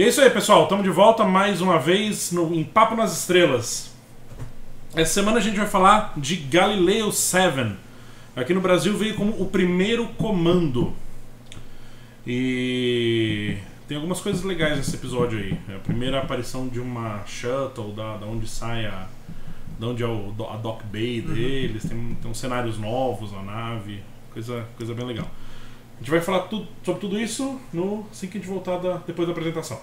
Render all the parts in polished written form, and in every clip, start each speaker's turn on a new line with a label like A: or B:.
A: E é isso aí, pessoal. Estamos de volta mais uma vez em Papo nas Estrelas. Essa semana a gente vai falar de Galileo 7. Aqui no Brasil veio como o primeiro comando. E tem algumas coisas legais nesse episódio aí. É a primeira aparição de uma shuttle, da onde sai da onde é a Dock Bay deles. Tem uns cenários novos na nave. Coisa bem legal. A gente vai falar sobre tudo isso assim que a gente voltar depois da apresentação.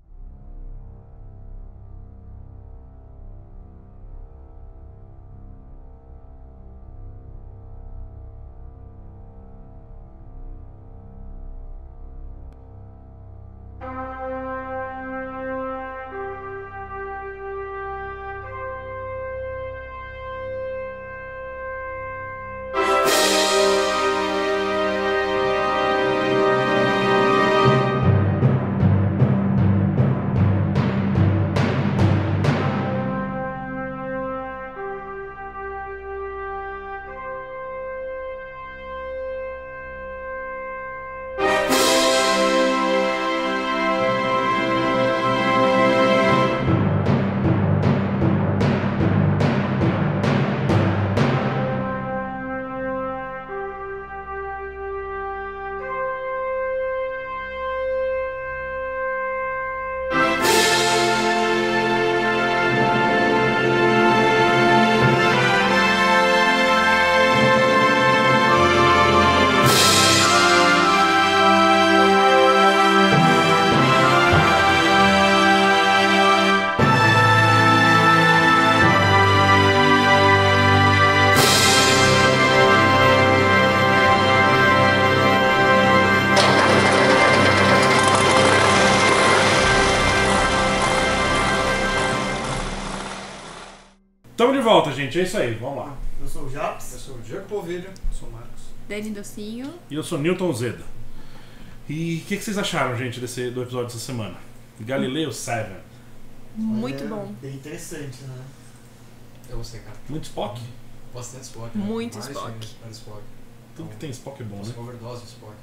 A: Estamos de volta, gente. É isso aí. Vamos lá.
B: Eu sou o Japs.
C: Eu sou o Diego Polvilho. Eu sou o Marcos.
D: Dani Docinho.
A: E eu sou Newton Zeda. E o que vocês acharam, gente, do episódio dessa semana? Galileo 7.
D: Muito
B: Olha,
D: bom.
B: Bem interessante, né?
C: Eu vou ser, cara.
A: Muito Spock?
C: Bastante Spock.
D: Muito
C: Mais
D: Spock.
C: Mais Spock.
A: Tudo que tem Spock é bom, né?
C: Overdose de Spock.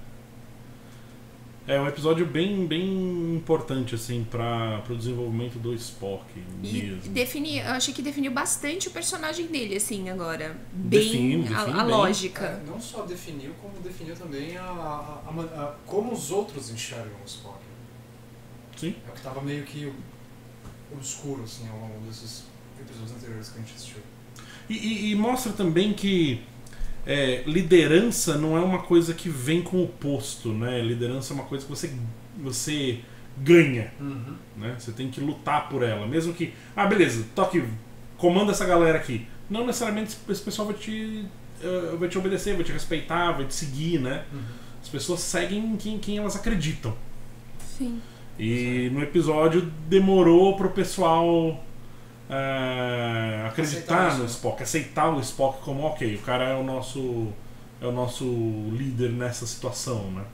A: É um episódio bem importante, assim, para o desenvolvimento do Spock mesmo.
D: Eu achei que definiu bastante o personagem dele, assim, agora.
A: Define
D: a
A: bem.
D: lógica.
C: Não só definiu, como definiu também como os outros enxergam o Spock.
A: Sim.
C: É o que estava meio que obscuro, assim, ao longo desses episódios anteriores que a gente assistiu.
A: E mostra também que liderança não é uma coisa que vem com o posto, né? Liderança é uma coisa que você ganha, né? Você tem que lutar por ela, mesmo que beleza, tô aqui, comanda essa galera aqui. Não necessariamente esse pessoal vai te obedecer, vai te respeitar, vai te seguir, né? As pessoas seguem quem elas acreditam.
D: Sim.
A: E no episódio demorou pro pessoal acreditar no Spock, aceitar o Spock como ok, o cara é o nosso líder nessa situação, né?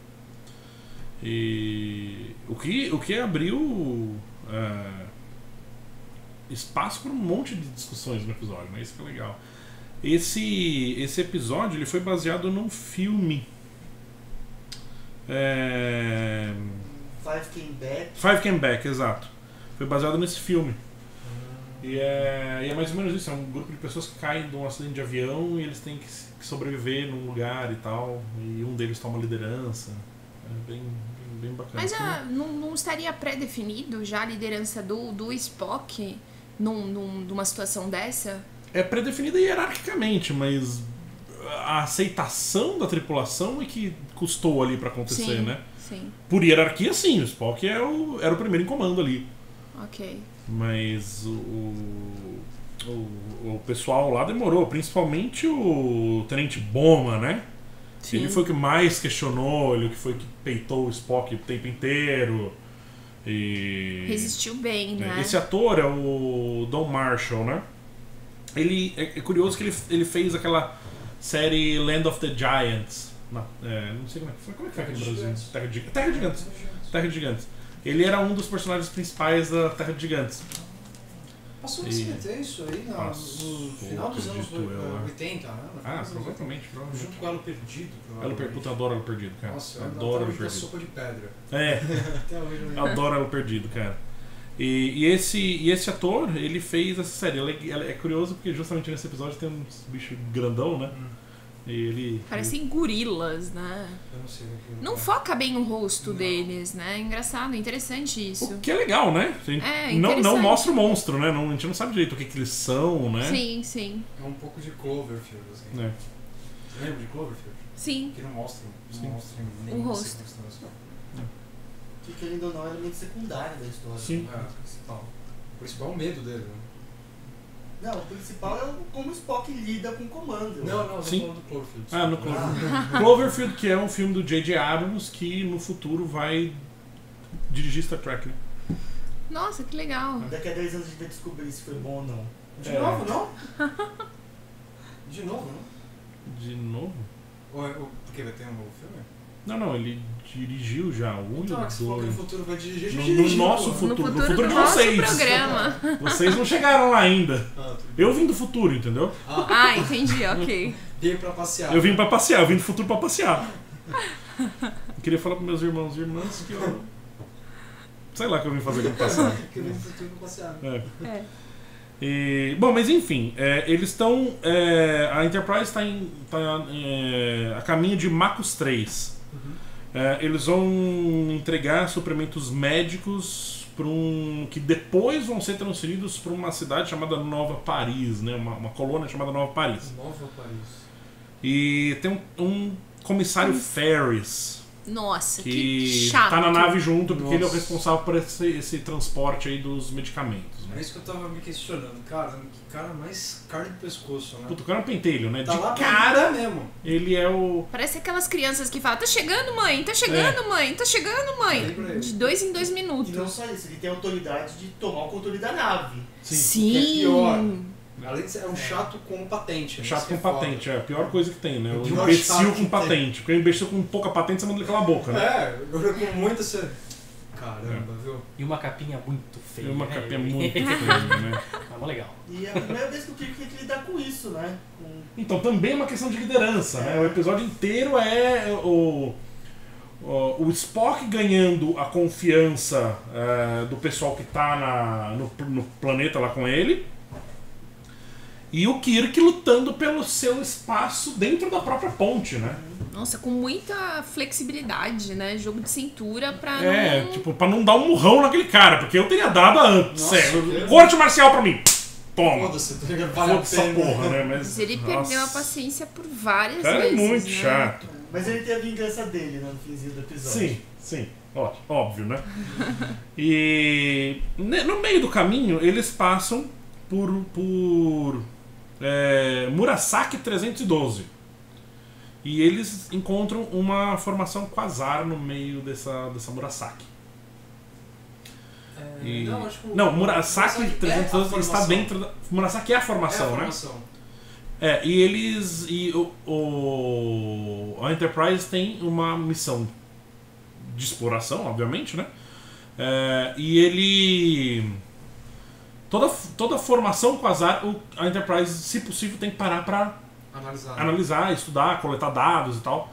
A: E o que abriu espaço para um monte de discussões no episódio, né? Isso que é legal. Esse episódio ele foi baseado num filme. Five Came Back, exato. Foi baseado nesse filme. E é mais ou menos isso, é um grupo de pessoas que caem de um acidente de avião e eles têm que sobreviver num lugar e tal, e um deles toma liderança. É bem bacana.
D: Mas não estaria pré-definido já a liderança do Spock numa situação dessa?
A: É pré-definida hierarquicamente, mas a aceitação da tripulação é que custou ali pra acontecer,
D: sim,
A: né?
D: Sim.
A: Por hierarquia, sim, o Spock era o primeiro em comando ali.
D: Ok.
A: Mas o pessoal lá demorou, principalmente o Tenente Bowman, né?
D: Sim.
A: Ele foi o que mais questionou, ele foi o que peitou o Spock o tempo inteiro. E
D: resistiu bem, né?
A: Esse ator é o Don Marshall, né? Ele é curioso que ele fez aquela série Land of the Giants. Não sei como é que foi. Como é que foi aqui no Brasil? Terra de Gigantes. Ele era um dos personagens principais da Terra de Gigantes.
C: Passou no
A: E-
C: SBT isso aí no
A: Passou,
C: final dos anos
A: acredito eu,
C: 80, né? No final
A: Ah,
C: dos anos 80.
A: provavelmente.
C: Junto com Elo Perdido,
A: Elo
C: provavelmente.
A: Perdido, puta, eu adoro Elo Perdido, cara.
C: Nossa, eu
A: Adoro
C: adoro
A: Elo
C: da
A: Perdido.
C: sopa de pedra.
A: É,
C: Até hoje eu lembro.
A: adoro Elo Perdido, cara. E esse ator, ele fez essa série. É curioso porque justamente nesse episódio tem uns bichos grandão, né? E ele...
D: Parecem gorilas, né?
C: Eu não sei o que
D: Não
C: é.
D: foca bem o rosto
C: Não.
D: deles, né? Engraçado, interessante isso.
A: O que é legal, né?
D: É,
A: não
D: interessante.
A: mostra o monstro, né? Não, a gente não sabe direito o que eles são, né?
D: Sim, sim.
C: É um pouco de Cloverfield, assim.
A: É.
C: Você lembra de Cloverfield?
D: Sim.
C: Que não mostra
A: Sim.
C: nenhuma
D: rosto.
C: circunstância.
B: Que querendo ou não é elemento secundário da história.
A: Sim.
C: É, o principal. O principal é o medo dele, né?
B: Não, o principal é como o Spock lida com o comando.
C: Não, tô
A: Sim.
C: falando do Cloverfield.
A: Ah, no Cloverfield, que é um filme do J.J. Abrams que no futuro vai dirigir Star Trek, né?
D: Nossa, que legal.
B: Daqui a 10 anos a gente vai descobrir se foi bom ou não.
C: De
A: É.
C: novo, não? De novo, não?
A: De novo?
C: Porque vai ter um novo filme?
A: Não, ele dirigiu já um
C: Então,
A: e
C: que se for que no
A: dois.
C: futuro vai dirigir, já
A: No
C: dirigiu,
A: nosso
C: pô.
A: futuro.
D: No
A: no
D: futuro
A: futuro
D: do
A: de
D: nosso
A: vocês.
D: programa.
A: Vocês não chegaram lá ainda.
C: Tudo bem.
A: Eu vim do futuro, entendeu?
D: Ah, entendi, ok.
C: Veio pra passear.
A: Eu vim pra passear, eu vim do futuro pra passear. Eu queria falar pros meus irmãos e irmãs que eu... Sei lá o que eu vim fazer aqui no passado.
C: Que eu vim pro futuro pra passear.
D: É.
A: Bom, mas enfim, eles estão... a Enterprise está a caminho de Macus 3. Eles vão entregar suprimentos médicos que depois vão ser transferidos para uma cidade chamada Nova Paris, né? Uma colônia chamada Nova Paris.
C: Nova Paris.
A: E tem um comissário Ferris
D: Nossa, que
A: que
D: chato.
A: tá na nave junto porque ele é o
C: Nossa.
A: responsável por esse transporte aí dos medicamentos.
C: É
A: Né?
C: isso que eu tava me questionando. Cara, que cara mais carne do pescoço, né?
A: Puta, o cara é um pentelho, né?
C: Tá
A: De
C: lá pra
A: cara,
C: vida mesmo.
A: ele é o...
D: Parece aquelas crianças que falam, tá chegando, mãe, tá chegando, mãe, tá chegando, mãe.
C: Lembra aí.
D: De 2 em 2
B: E não
D: minutos.
B: só isso, ele tem autoridade de tomar o controle da nave.
D: Sim.
C: Que é pior. Além de ser um chato com patente. né?
A: Chato
C: Isso que
A: com
C: é foda.
A: patente, é a pior coisa que tem, né? O
C: O pior
A: imbecil
C: chato
A: com
C: que
A: patente. Porque o imbecil com pouca patente, você manda ele calar a boca, né?
C: É, agora com muita você. Caramba, viu?
E: E uma capinha muito feia.
A: É uma
E: né?
A: capinha muito feia, né?
E: Mas legal.
B: E é a primeira vez que o Kirk tem que lidar com isso, né?
A: Então, também é uma questão de liderança, né? O episódio inteiro é o Spock ganhando a confiança do pessoal que tá no planeta lá com ele. E o Kirk lutando pelo seu espaço dentro da própria ponte, né?
D: Nossa, com muita flexibilidade, né? Jogo de cintura pra não...
A: Tipo, pra não dar um murrão naquele cara, porque eu teria dado antes.
C: Nossa,
A: Sério,
C: que-
A: corte marcial pra mim! Toma!
C: Foda-se, tá ligado? Vale a
A: Foda-se essa
C: pena.
A: porra, né?
D: Mas ele perdeu a
A: nossa.
D: paciência por várias
A: O cara é
D: vezes,
A: muito
D: né?
A: chato.
B: Mas ele tem a vingança dele, né, no finzinho do episódio.
A: Sim. Óbvio, né? E no meio do caminho, eles passam por Murasaki 312. E eles encontram uma formação quasar no meio dessa Murasaki. E-
C: Não, acho que
A: Não, Murasaki
C: é a
A: 312 está
C: formação.
A: dentro da... Murasaki é a
C: É a
A: formação, né?
C: formação.
A: E eles... a Enterprise tem uma missão de exploração, obviamente, né? E ele... Toda a formação quasar, a Enterprise, se possível, tem que parar para analisar, estudar, coletar dados e tal.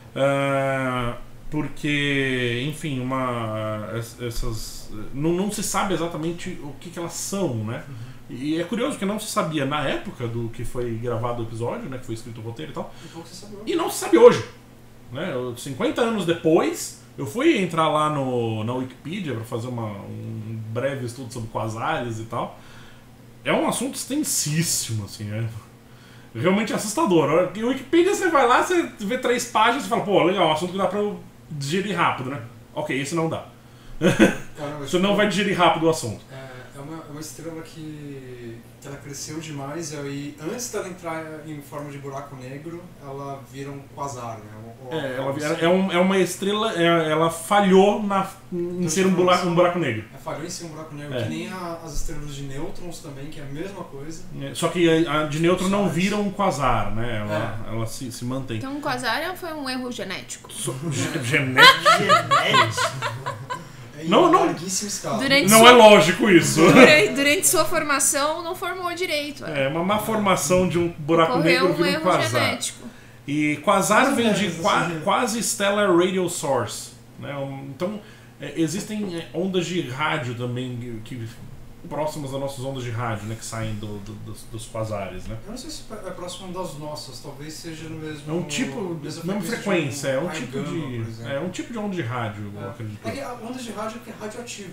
A: Porque, enfim, essas... Não se sabe exatamente o que elas são, né? E é curioso que não se sabia na época do que foi gravado o episódio, né? Que foi escrito o roteiro e tal. E não se sabe hoje. Né? 50 anos depois, eu fui entrar lá na Wikipedia para fazer um breve estudo sobre quasares e tal. É um assunto extensíssimo, assim, né? Realmente assustador. Na Wikipedia você vai lá, você vê 3 páginas e fala, pô, legal, um assunto que dá pra eu digerir rápido, né? Ok, esse não dá.
C: Caramba,
A: Você não vai digerir rápido o assunto.
C: É uma estrela que ela cresceu demais e aí, antes dela entrar em forma de buraco negro, ela vira um quasar, né?
A: É uma estrela, ela falhou em ser um buraco negro.
C: Falhou em ser um buraco negro,
A: É.
C: que nem as estrelas de nêutrons também, que é a mesma coisa.
A: Só que a de nêutron não vira um quasar, né? Ela se mantém.
D: Então o quasar foi um erro genético.
A: Genético.
B: Genético.
C: Em
A: Não, não.
C: larguíssima escala.
D: Durante
A: Não
D: sua-
A: é lógico isso.
D: Durante sua formação, não formou direito.
A: É uma má formação de um buraco
D: Ocorreu
A: negro
D: um
A: vira um
D: erro
A: quasar.
D: genético.
A: E quasar
C: Mais ou
A: vem de
C: menos, assim.
A: quase stellar radio source. Né? Então, existem ondas de rádio também que próximas das nossas ondas de rádio, né, que saem dos quasares, né?
C: Eu não sei se é próximo das nossas, talvez seja no mesmo...
A: É um tipo, mesma frequência, é um tipo de onda de rádio, eu acredito.
C: É que a onda de rádio é radioativo.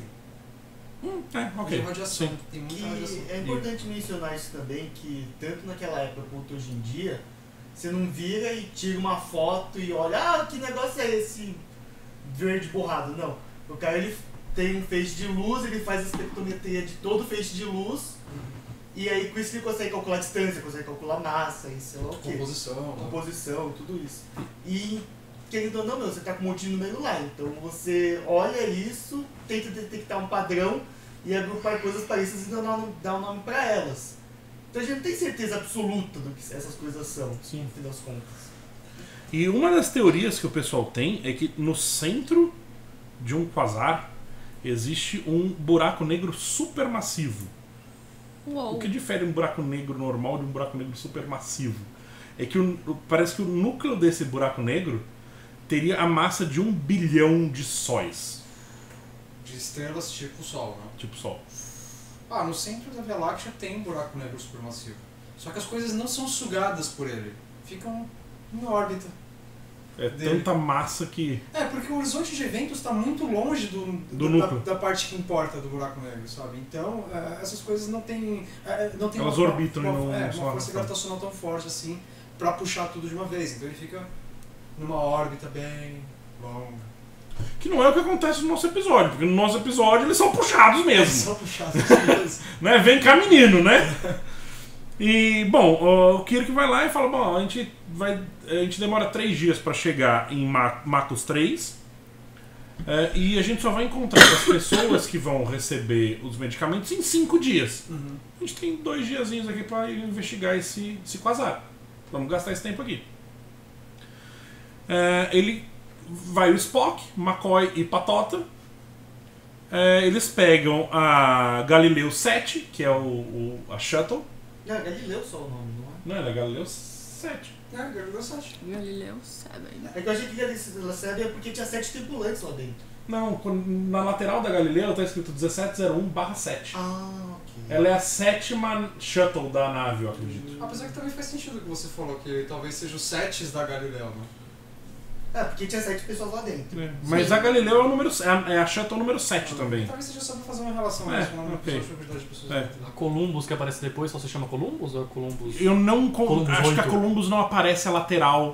A: Ok.
C: De radiação.
A: Sim.
C: Tem muita
B: Que
C: radiação.
B: é importante mencionar isso também, que tanto naquela época quanto hoje em dia, você não vira e tira uma foto e olha, que negócio é esse verde borrado? Não. O cara, ele tem um feixe de luz, ele faz a espectrometria de todo o feixe de luz, e aí com isso ele consegue calcular a distância, consegue calcular massa e sei lá o quê. Composição, tudo isso. E querendo ou não, você tá com um monte de número lá, então você olha isso, tenta detectar um padrão e agrupar coisas parecidas e dar um nome para elas. Então a gente não tem certeza absoluta do que essas coisas são,
A: Sim.
B: no fim das contas.
A: E uma das teorias que o pessoal tem é que no centro de um quasar existe um buraco negro supermassivo.
D: Uou.
A: O que difere um buraco negro normal de um buraco negro supermassivo? É que parece que o núcleo desse buraco negro teria a massa de 1 bilhão de sóis.
C: De estrelas tipo o Sol, né?
A: Tipo Sol.
C: No centro da Via Láctea tem um buraco negro supermassivo. Só que as coisas não são sugadas por ele. Ficam em órbita.
A: É tanta massa que...
C: Porque o horizonte de eventos está muito longe
A: Do núcleo.
C: da parte que importa do buraco negro, sabe? Então, essas coisas não têm...
A: Elas orbitam e não
C: uma
A: são
C: força
A: arrastadas.
C: gravitacional tão forte assim para puxar tudo de uma vez. Então ele fica numa órbita bem longa.
A: Que não é o que acontece no nosso episódio, porque no nosso episódio eles são puxados mesmo.
C: Só puxar as coisas.
A: Né? Vem cá, menino, né? E, bom, o Kirk vai lá e fala, bom, a gente demora 3 dias para chegar em Macos 3, e a gente só vai encontrar as pessoas que vão receber os medicamentos em 5 dias.
C: Uhum.
A: A gente tem 2 diazinhos aqui para investigar esse quasar. Vamos gastar esse tempo aqui. Ele vai o Spock, McCoy e Patota. Eles pegam a Galileu 7, que é a Shuttle.
B: Não, é Galileu só o nome, não é?
A: Não, ela é Galileu 7.
C: Galileu 7.
D: Galileu 7.
B: É que eu achei que Galileu 7 é porque tinha 7 tripulantes lá dentro.
A: Não, na lateral da Galileu tá escrito 1701/7.
B: Ok.
A: Ela é a 7ª shuttle da nave, eu acredito.
C: Apesar que também faz sentido o que você falou, que talvez seja os 7 da Galileu, né?
B: Porque tinha 7 pessoas lá dentro.
A: Mas a Galileu é o número, é a shuttle número 7 também.
C: Talvez seja só pra fazer uma relação
A: É,
C: mesmo, uma
A: ok.
C: quantidade de pessoas.
A: É.
E: A Columbus que aparece depois só se chama Columbus ou é Columbus?
A: Eu não
E: Columbus
A: acho que a
E: 8.
A: Columbus não aparece a lateral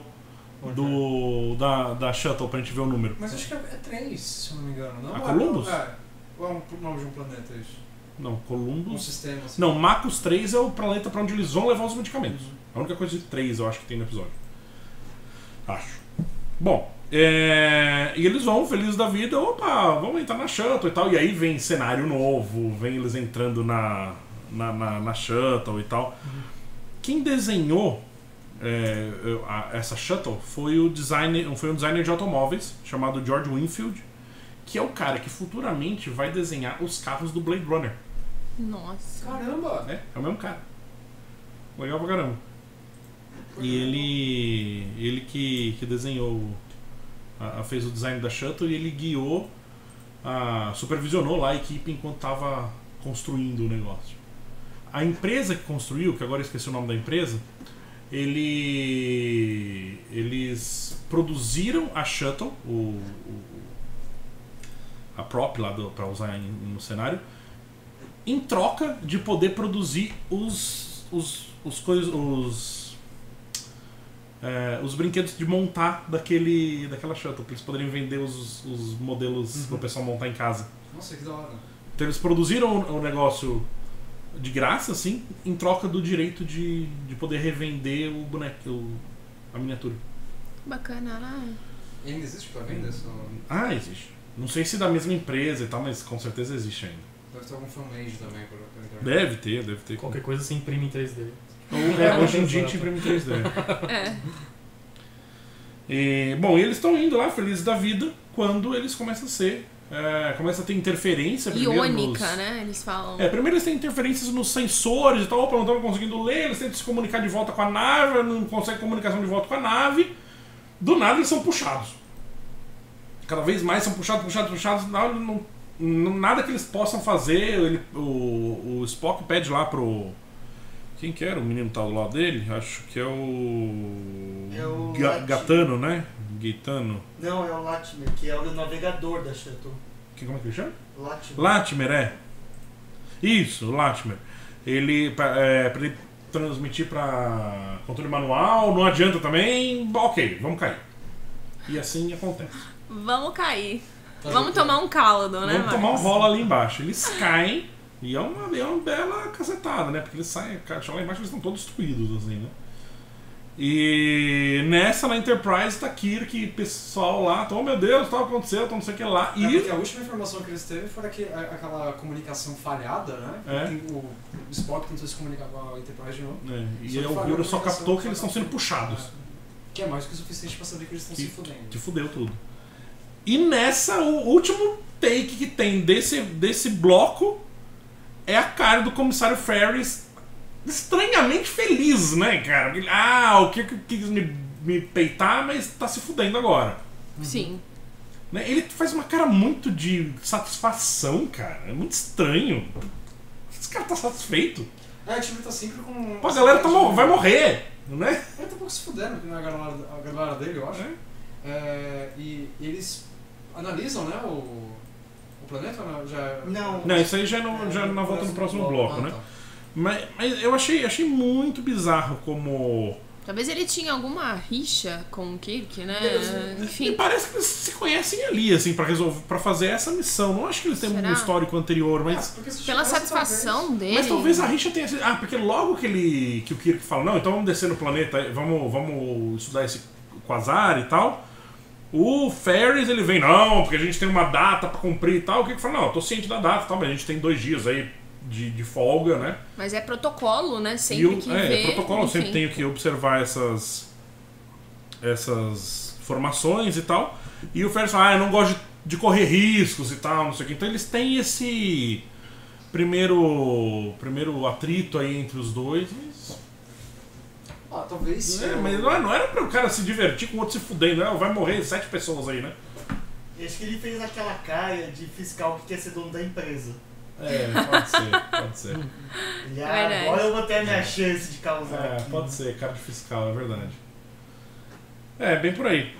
A: da shuttle pra gente ver o número.
C: Mas acho que é 3, se eu não me engano. Não
A: A
C: é,
A: Columbus?
C: Ou é um nome de um planeta isso?
A: Não,
C: Um
A: Columbus.
C: sistema assim.
A: Não, Macos 3 é o planeta pra onde eles vão levar os medicamentos. A única coisa de 3 eu acho que tem no episódio. Acho. Bom, e eles vão felizes da vida, opa, vamos entrar na shuttle e tal. E aí vem cenário novo, vem eles entrando na shuttle e tal. Quem desenhou essa shuttle foi um designer de automóveis chamado George Winfield, que é o cara que futuramente vai desenhar os carros do Blade Runner.
D: Nossa.
C: Caramba!
A: É o mesmo cara. Legal pra caramba. E ele que desenhou, fez o design da shuttle e ele guiou, supervisionou lá a equipe enquanto estava construindo o negócio. A empresa que construiu, que agora eu esqueci o nome da empresa, eles produziram a shuttle, a prop lá para usar no cenário, em troca de poder produzir os brinquedos de montar daquela shuttle, para eles poderem vender os modelos para o pessoal montar em casa.
C: Nossa, que da hora.
A: Então eles produziram o negócio de graça, assim, em troca do direito de poder revender o boneco, a miniatura.
D: Bacana, né?
C: E ainda existe pra venda?
A: Existe. Não sei se da mesma empresa e tal, mas com certeza existe ainda.
C: Deve ter algum fanmade também pra internet.
A: Deve ter.
E: Qualquer coisa se imprime em 3D.
A: Hoje em dia a gente imprime 3D.
D: É.
A: Bom, e eles estão indo lá, felizes da vida, quando eles começam a ser começa a ter interferência primeiro
D: Iônica, né? Eles falam.
A: Primeiro eles têm interferências nos sensores e tal, opa, não estão conseguindo ler, eles tentam se comunicar de volta com a nave, não conseguem comunicação de volta com a nave. Do nada eles são puxados. Cada vez mais são puxados. Nada que eles possam fazer. O Spock pede lá pro... Quem que era o menino que tá do lado dele? Acho que é o Gatano, né? Gaetano.
B: Não, é o Latimer, que é o navegador da Shuttle.
A: Como é que ele chama?
B: Latimer.
A: Latimer, Isso, o Latimer. Ele, pra ele transmitir pra controle manual, não adianta também. Ok, vamos cair. E assim acontece.
D: Vamos cair. Vamos tomar um caldo, né?
A: Vamos tomar um rolo ali embaixo. Eles caem e é uma bela cacetada, né? Porque eles saem, lá embaixo eles estão todos destruídos, assim, né? E nessa, na Enterprise, tá Kirk, pessoal lá, oh meu Deus, tá acontecendo, não sei o que lá.
C: Porque a última informação que eles teve foi aquela comunicação falhada, né? O Spock tentou se comunicar com a Enterprise de novo.
A: E o Uhura só captou que eles estão sendo puxados.
C: Que é mais que o suficiente pra saber que eles estão se fudendo.
A: Que fudeu tudo. E nessa, o último take que tem desse bloco é a cara do comissário Ferris estranhamente feliz, né, cara? O Kirk quis me peitar, mas tá se fudendo agora.
D: Sim.
A: Né? Ele faz uma cara muito de satisfação, cara. É muito estranho. Esse cara tá satisfeito.
C: Tipo, ele tá sempre com...
A: Pô, a galera vai morrer, né?
C: Ele tá um pouco se fudendo com a galera dele, eu acho. E eles analisam, né, o planeta?
B: Não,
A: isso aí já na volta no próximo bloco, né? Tá. Mas eu achei muito bizarro como...
D: Talvez ele tinha alguma rixa com o Kirk, né? Enfim.
A: E parece que eles se conhecem ali, assim, pra fazer essa missão. Não acho que eles tenham um histórico anterior, mas...
D: Pela satisfação dele.
A: Mas talvez a rixa tenha sido... porque logo que o Kirk fala, não, então vamos descer no planeta, vamos estudar esse quasar e tal... O Ferris, ele vem, não, porque a gente tem uma data pra cumprir e tal. O Kirk fala, não, eu tô ciente da data e tal, mas a gente tem 2 dias aí de folga, né?
D: Mas é protocolo, né? Sempre que vê,
A: protocolo,
D: enfim.
A: sempre tenho que observar essas formações e tal. E o Ferris fala, eu não gosto de correr riscos e tal, não sei o que. Então eles têm esse primeiro atrito aí entre os dois.
C: Talvez...
A: mas não era pra o cara se divertir com o outro se fudendo, né? Vai morrer 7 pessoas aí, né?
B: Acho que ele fez aquela cara de fiscal que quer ser dono da empresa.
A: Pode ser.
B: E agora eu vou ter a minha chance de causar aqui.
A: Pode ser, cara de fiscal, é verdade. Bem por aí,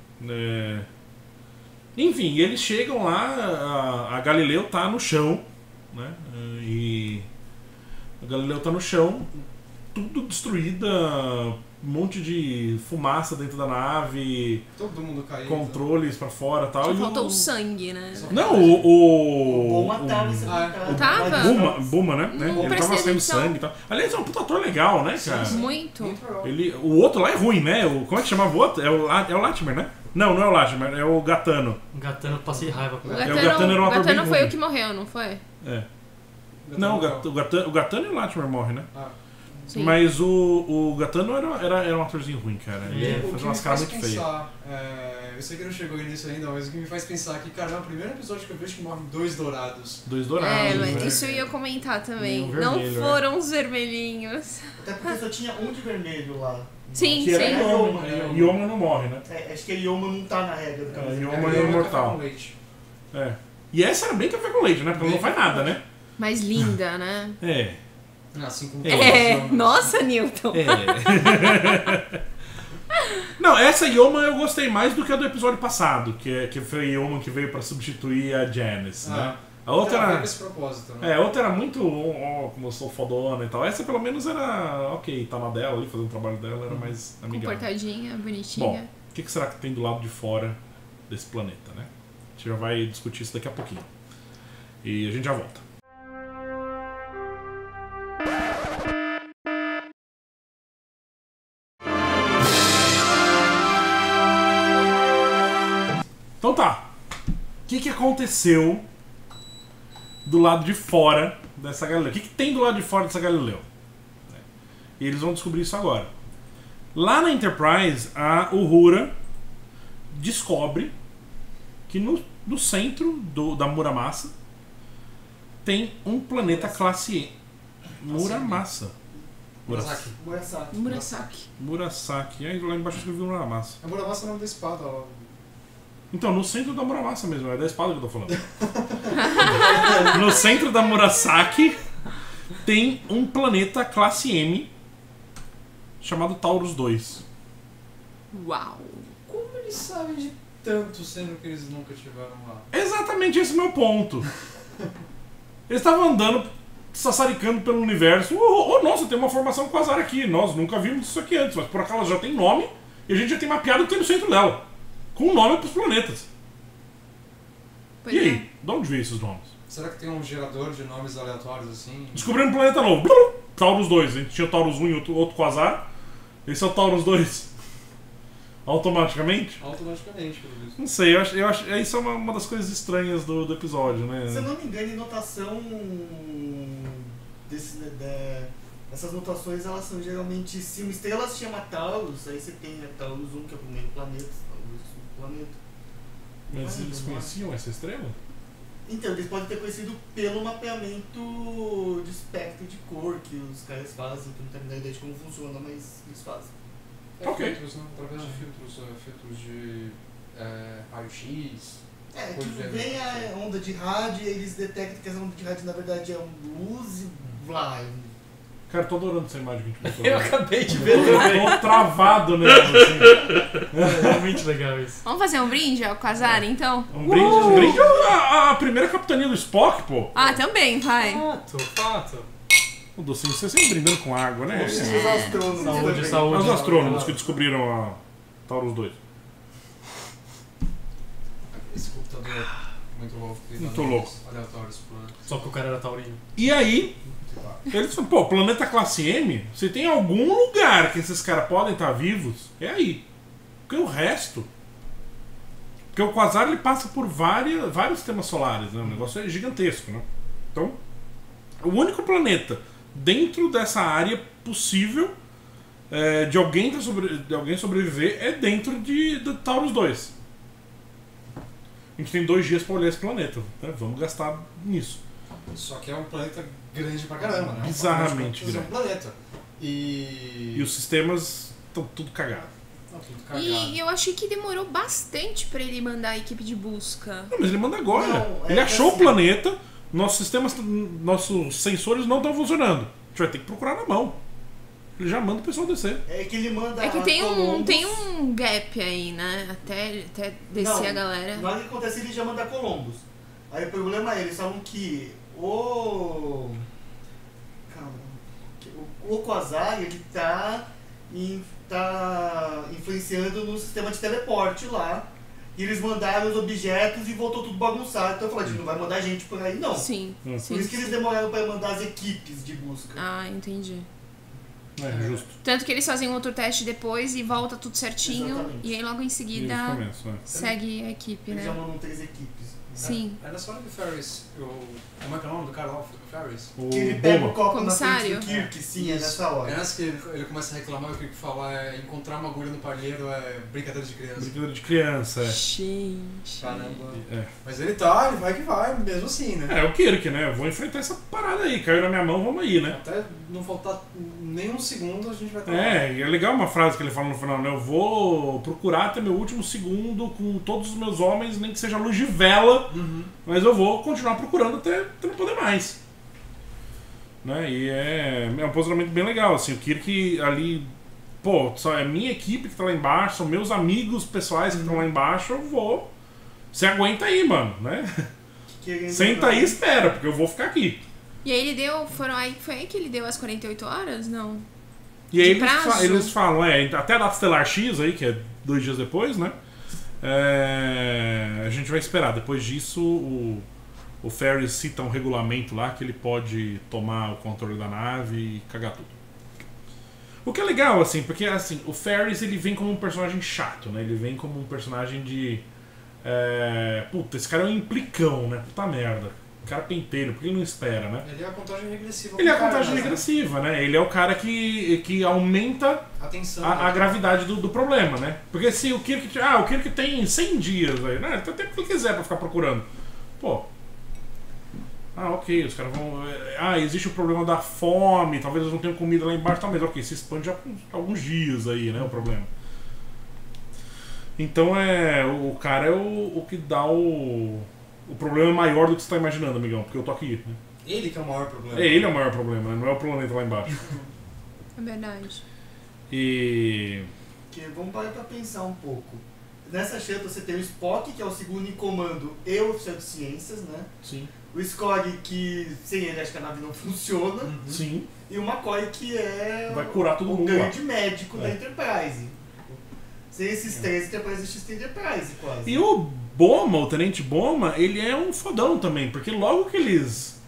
A: Enfim, eles chegam lá, a Galileu tá no chão, né? E a Galileu tá no chão, tudo destruída, um monte de fumaça dentro da nave,
C: todo mundo caiu,
A: controles pra fora e tal.
D: Só faltou o sangue, né?
A: Não,
B: o Buma tava em cima.
D: Tava?
A: Buma, né? Ele tava saindo sangue e tal. Aliás, é um puta ator legal, né, cara?
D: Muito.
A: O outro lá é ruim, né? Como é que chamava o outro? É o Latimer, né? Não é o Latimer, é o Gatano.
E: O Gatano, passei raiva com
A: ele. O Gatano era um ator bem ruim.
D: Foi o que morreu, não foi?
A: Não, o Gatano e o Latimer morrem, né?
D: Sim.
A: Mas o Gatano era um atorzinho ruim, cara. Ele fazia umas caras muito feias.
C: Eu sei que não chegou nisso ainda, mas o que me faz pensar que, cara, é o primeiro episódio que eu vejo que morrem 2 dourados.
A: 2 dourados.
D: Mas isso eu ia comentar também.
A: Vermelho,
D: não foram os vermelhinhos.
B: Até porque só tinha um de vermelho lá.
D: Sim,
B: que era Ioma, né?
A: Ioma não morre, né?
B: Acho que a Ioma não tá na regra do caso.
A: Ioma é imortal. E essa era bem café com leite, né? Porque ela não faz nada, né?
D: Mais linda, né?
C: Assim como
D: nossa, Newton.
A: Não, essa Ioma eu gostei mais do que a do episódio passado, que foi a Ioma que veio pra substituir a Janice, né? A outra era...
C: esse propósito, né?
A: A outra era muito, como eu sou fodona e tal. Essa pelo menos era ok, tá na dela ali, fazendo o trabalho dela, era mais amigável.
D: Comportadinha, bonitinha.
A: Bom, o que será que tem do lado de fora desse planeta, né? A gente já vai discutir isso daqui a pouquinho. E a gente já volta. Então tá. O que aconteceu do lado de fora dessa Galileu? O que tem do lado de fora dessa Galileu? E eles vão descobrir isso agora. Lá na Enterprise, a Uhura descobre que no centro da Muramasa tem um planeta classe E. Muramasa.
C: Murasaki.
A: Murasaki. Aí lá embaixo escrevi Muramasa.
C: A Muramasa é o nome da espada, ó.
A: Então, no centro da Muramasa mesmo, é da espada que eu tô falando. No centro da Murasaki tem um planeta classe M chamado Taurus 2.
D: Uau.
C: Como eles sabem de tanto, sendo que eles nunca estiveram lá?
A: Exatamente esse é o meu ponto. Eles estavam andando, sassaricando pelo universo. Nossa, tem uma formação quasar aqui. Nós nunca vimos isso aqui antes, mas por acaso ela já tem nome e a gente já tem mapeado o que tem no centro dela. Com nome pros planetas.
D: Pois
A: E
D: é.
A: aí? De onde veio esses nomes?
C: Será que tem um gerador de nomes aleatórios assim?
A: Descobriram um planeta novo. Taurus 2. A gente tinha o Taurus 1 e outro quasar. Esse é o Taurus 2. Automaticamente?
C: Automaticamente, pelo visto.
A: Não sei, eu acho isso é uma das coisas estranhas do episódio, né?
B: Se eu não me engano, em notação essas notações elas são geralmente, se uma estrela se chama Taurus, aí você tem a Taurus 1, que é o primeiro planeta, Taurus 2 planeta.
A: Mas eles conheciam essa estrela?
B: Então, eles podem ter conhecido pelo mapeamento de espectro de cor que os caras fazem, que eu não tenho a ideia de como funciona, mas eles fazem.
A: Ok.
C: Filtros, né? Através de filtros de raio-x.
B: É, que
C: Coisa de
B: vem
C: energia.
B: a onda de rádio e eles detectam que essa onda de rádio na verdade é luz e blá.
A: Cara, eu tô adorando essa imagem que a gente botou.
E: Eu acabei de ver
A: Eu
E: também.
A: tô travado nela, assim.
E: É realmente legal isso.
D: Vamos fazer um brinde ao Quasar, então?
A: Um brinde a primeira capitania do Spock, pô.
D: Ah, também, vai.
E: Fato.
A: O docinho, você sempre brindando com água, né?
B: Os astrônomos
E: Saúde,
B: também.
E: saúde.
A: Os astrônomos que descobriram a Taurus 2.
C: Esse computador muito louco. que dá
A: Muito
C: nomes
A: louco.
C: Aleatórios pro...
E: Só que o cara era taurino.
A: E aí, eles falam, pô, planeta classe M, se tem algum lugar que esses caras podem estar vivos, é aí. Porque o resto... Porque o Quasar ele passa por vários sistemas solares, né? O negócio é gigantesco, né? Então, o único planeta dentro dessa área possível de alguém sobreviver é dentro do Taurus 2. A gente tem 2 dias pra olhar esse planeta, né? Vamos gastar nisso.
C: Só que é um planeta grande pra caramba, né?
A: Bizarramente
C: É um
A: grande.
C: planeta. E
A: E os sistemas estão tudo cagados.
C: Tá tudo cagado.
D: E eu achei que demorou bastante pra ele mandar a equipe de busca.
A: Não, mas ele manda agora.
B: Não,
A: Ele
B: é
A: achou
B: assim.
A: o planeta, nossos sensores não estão funcionando. A gente vai ter que procurar na mão. Ele já manda o pessoal descer.
B: É que ele manda
D: É que
B: a
D: tem
B: Columbus.
D: um gap aí, né? Até descer
B: Não,
D: a galera.
B: Na hora que acontece, ele já manda Columbus. Aí o problema é, eles falam que o Quasar, ele tá influenciando no sistema de teleporte lá. E eles mandaram os objetos e voltou tudo bagunçado. Então eu falei, não vai mandar gente por aí não.
D: Sim,
A: Hum.
D: sim.
B: Por isso que eles demoraram para mandar as equipes de busca.
D: Ah, entendi.
A: É justo.
D: Tanto que eles fazem outro teste depois e volta tudo certinho.
B: Exatamente.
D: E aí logo em
A: Desde
D: seguida
A: o começo, né?
D: segue a equipe,
B: Eles já
D: né?
B: mandam 3 equipes.
D: Sim.
C: É nessa hora que o Ferris, como é que é o nome do cara lá, o Ferris?
A: O
B: Que ele pega o
A: Boba.
B: copo
D: Comissário?
B: na frente do Kirk, sim, é
C: Isso.
B: nessa hora.
C: É nessa que ele começa a reclamar e o Kirk fala, encontrar uma agulha no palheiro é brincadeira de criança.
A: Brincadeira de criança, é.
D: Gente.
C: Caramba.
A: É.
C: Mas ele vai que vai, mesmo assim, né?
A: É o Kirk, né? Eu vou enfrentar essa parada aí. Caiu na minha mão, vamos aí, né?
C: Até não faltar nem um segundo a gente vai estar lá.
A: E é legal uma frase que ele fala no final, né? Eu vou procurar até meu último segundo com todos os meus homens, nem que seja luz de vela, mas eu vou continuar procurando até não poder mais. Né? E é um posicionamento bem legal, assim, o Kirk ali, pô, só é minha equipe que tá lá embaixo, são meus amigos pessoais que estão lá embaixo, eu vou. Você aguenta aí, mano, né?
B: Querendo
A: Senta
B: ou
A: aí e
B: não.
A: espera, porque eu vou ficar aqui.
D: E aí ele deu. Foi aí que ele deu as 48 horas? Não.
A: E aí
D: De prazo?
A: eles falam, até a data estelar X aí, que é 2 dias depois, né? A gente vai esperar. Depois disso, o Ferris cita um regulamento lá que ele pode tomar o controle da nave e cagar tudo. O que é legal, assim, porque assim, o Ferris ele vem como um personagem chato, né? Ele vem como um personagem de... puta, esse cara é um implicão, né? Puta merda. carpenteiro, porque ele não espera, né?
C: Ele é a contagem regressiva.
A: Ele é a
C: pro cara,
A: contagem
C: né?
A: regressiva, né? Ele é o cara que aumenta
C: Atenção.
A: a gravidade do problema, né? Porque se o Kirk... o Kirk tem 100 dias aí, né? Ele tem o tempo que ele quiser pra ficar procurando. Pô... ok, os caras vão... existe o problema da fome, talvez eles não tenham comida lá embaixo, tá, mas ok, se expande já por alguns dias aí, né, o problema. Então o cara é o que dá o problema maior do que você tá imaginando, amigão, porque eu tô aqui, né?
C: Ele que é o maior problema.
A: Ele é o maior problema, né? Não é o planeta lá embaixo.
D: É verdade.
A: E...
B: Porque vamos parar pra pensar um pouco. Nessa shuttle você tem o Spock, que é o segundo em comando e o oficial de ciências, né?
A: Sim.
B: O Scotty, que sem ele acho que a nave não funciona.
A: Sim.
B: E o McCoy, que é
A: Vai curar todo
B: o
A: mundo lá.
B: grande médico da
A: É.
B: Enterprise. Sem esses três, Enterprise existe Enterprise quase.
A: E o Boma, o Tenente Boma, ele é um fodão também, porque logo que eles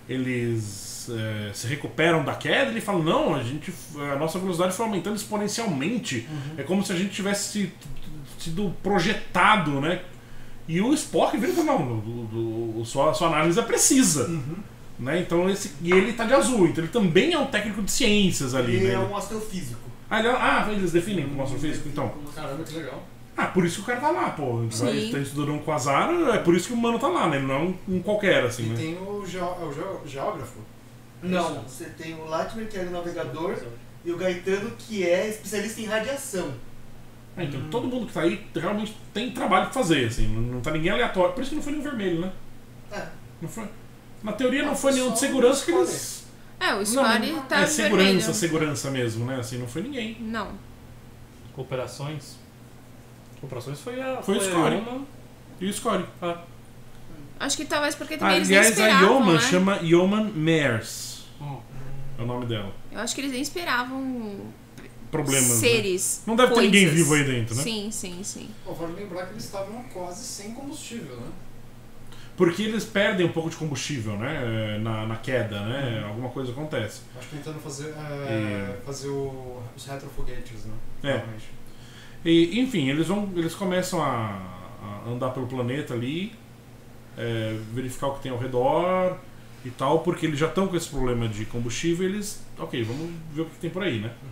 A: se recuperam da queda, ele fala, não, a nossa velocidade foi aumentando exponencialmente. É como se a gente tivesse sido projetado, né? E o Spock vira e fala, não, sua análise é precisa. Né? Então e ele tá de azul, então ele também é um técnico de ciências ali.
B: Ele
A: né?
B: é um astrofísico.
A: Eles definem como astrofísico, então.
C: Caramba, que legal.
A: Por isso que o cara tá lá, pô. Ele
D: Sim.
A: tá estudando um quasar, é por isso que o mano tá lá, né? Ele não é um qualquer, assim,
C: E
A: né?
C: tem o geógrafo.
B: Não, você tem o Latimer, que é o navegador, e o Gaetano, que é especialista em radiação.
A: Então todo mundo que tá aí realmente tem trabalho pra fazer, assim. Não tá ninguém aleatório. Por isso que não foi nenhum vermelho, né?
B: É.
A: Não foi. Na teoria não
C: Ah,
A: foi nenhum
C: só
A: de segurança
C: o
A: que eles...
D: O Scotty tá
A: segurança,
D: vermelho.
A: segurança mesmo, né? Assim, não foi ninguém.
D: Não.
E: Operações foi
A: Foi o Scotty.
E: uma...
A: E o Scotty.
D: Acho que talvez porque também eles nem
A: Aliás, a
D: esperavam,
A: Yeoman
D: né?
A: chama Yeoman Mears. É o nome dela.
D: Eu acho que eles nem esperavam
A: Problemas, né?
D: seres.
A: Não deve ter ninguém
D: coisas.
A: vivo aí dentro, né?
D: Sim.
C: Pô, vale lembrar que eles estavam quase sem combustível, né?
A: Porque eles perdem um pouco de combustível, né? Na queda, né? Alguma coisa acontece.
C: Acho que tentando fazer os retrofoguetes, né? Realmente.
A: E, enfim, eles começam a andar pelo planeta ali, verificar o que tem ao redor e tal, porque eles já estão com esse problema de combustível e eles... Ok, vamos ver o que tem por aí, né?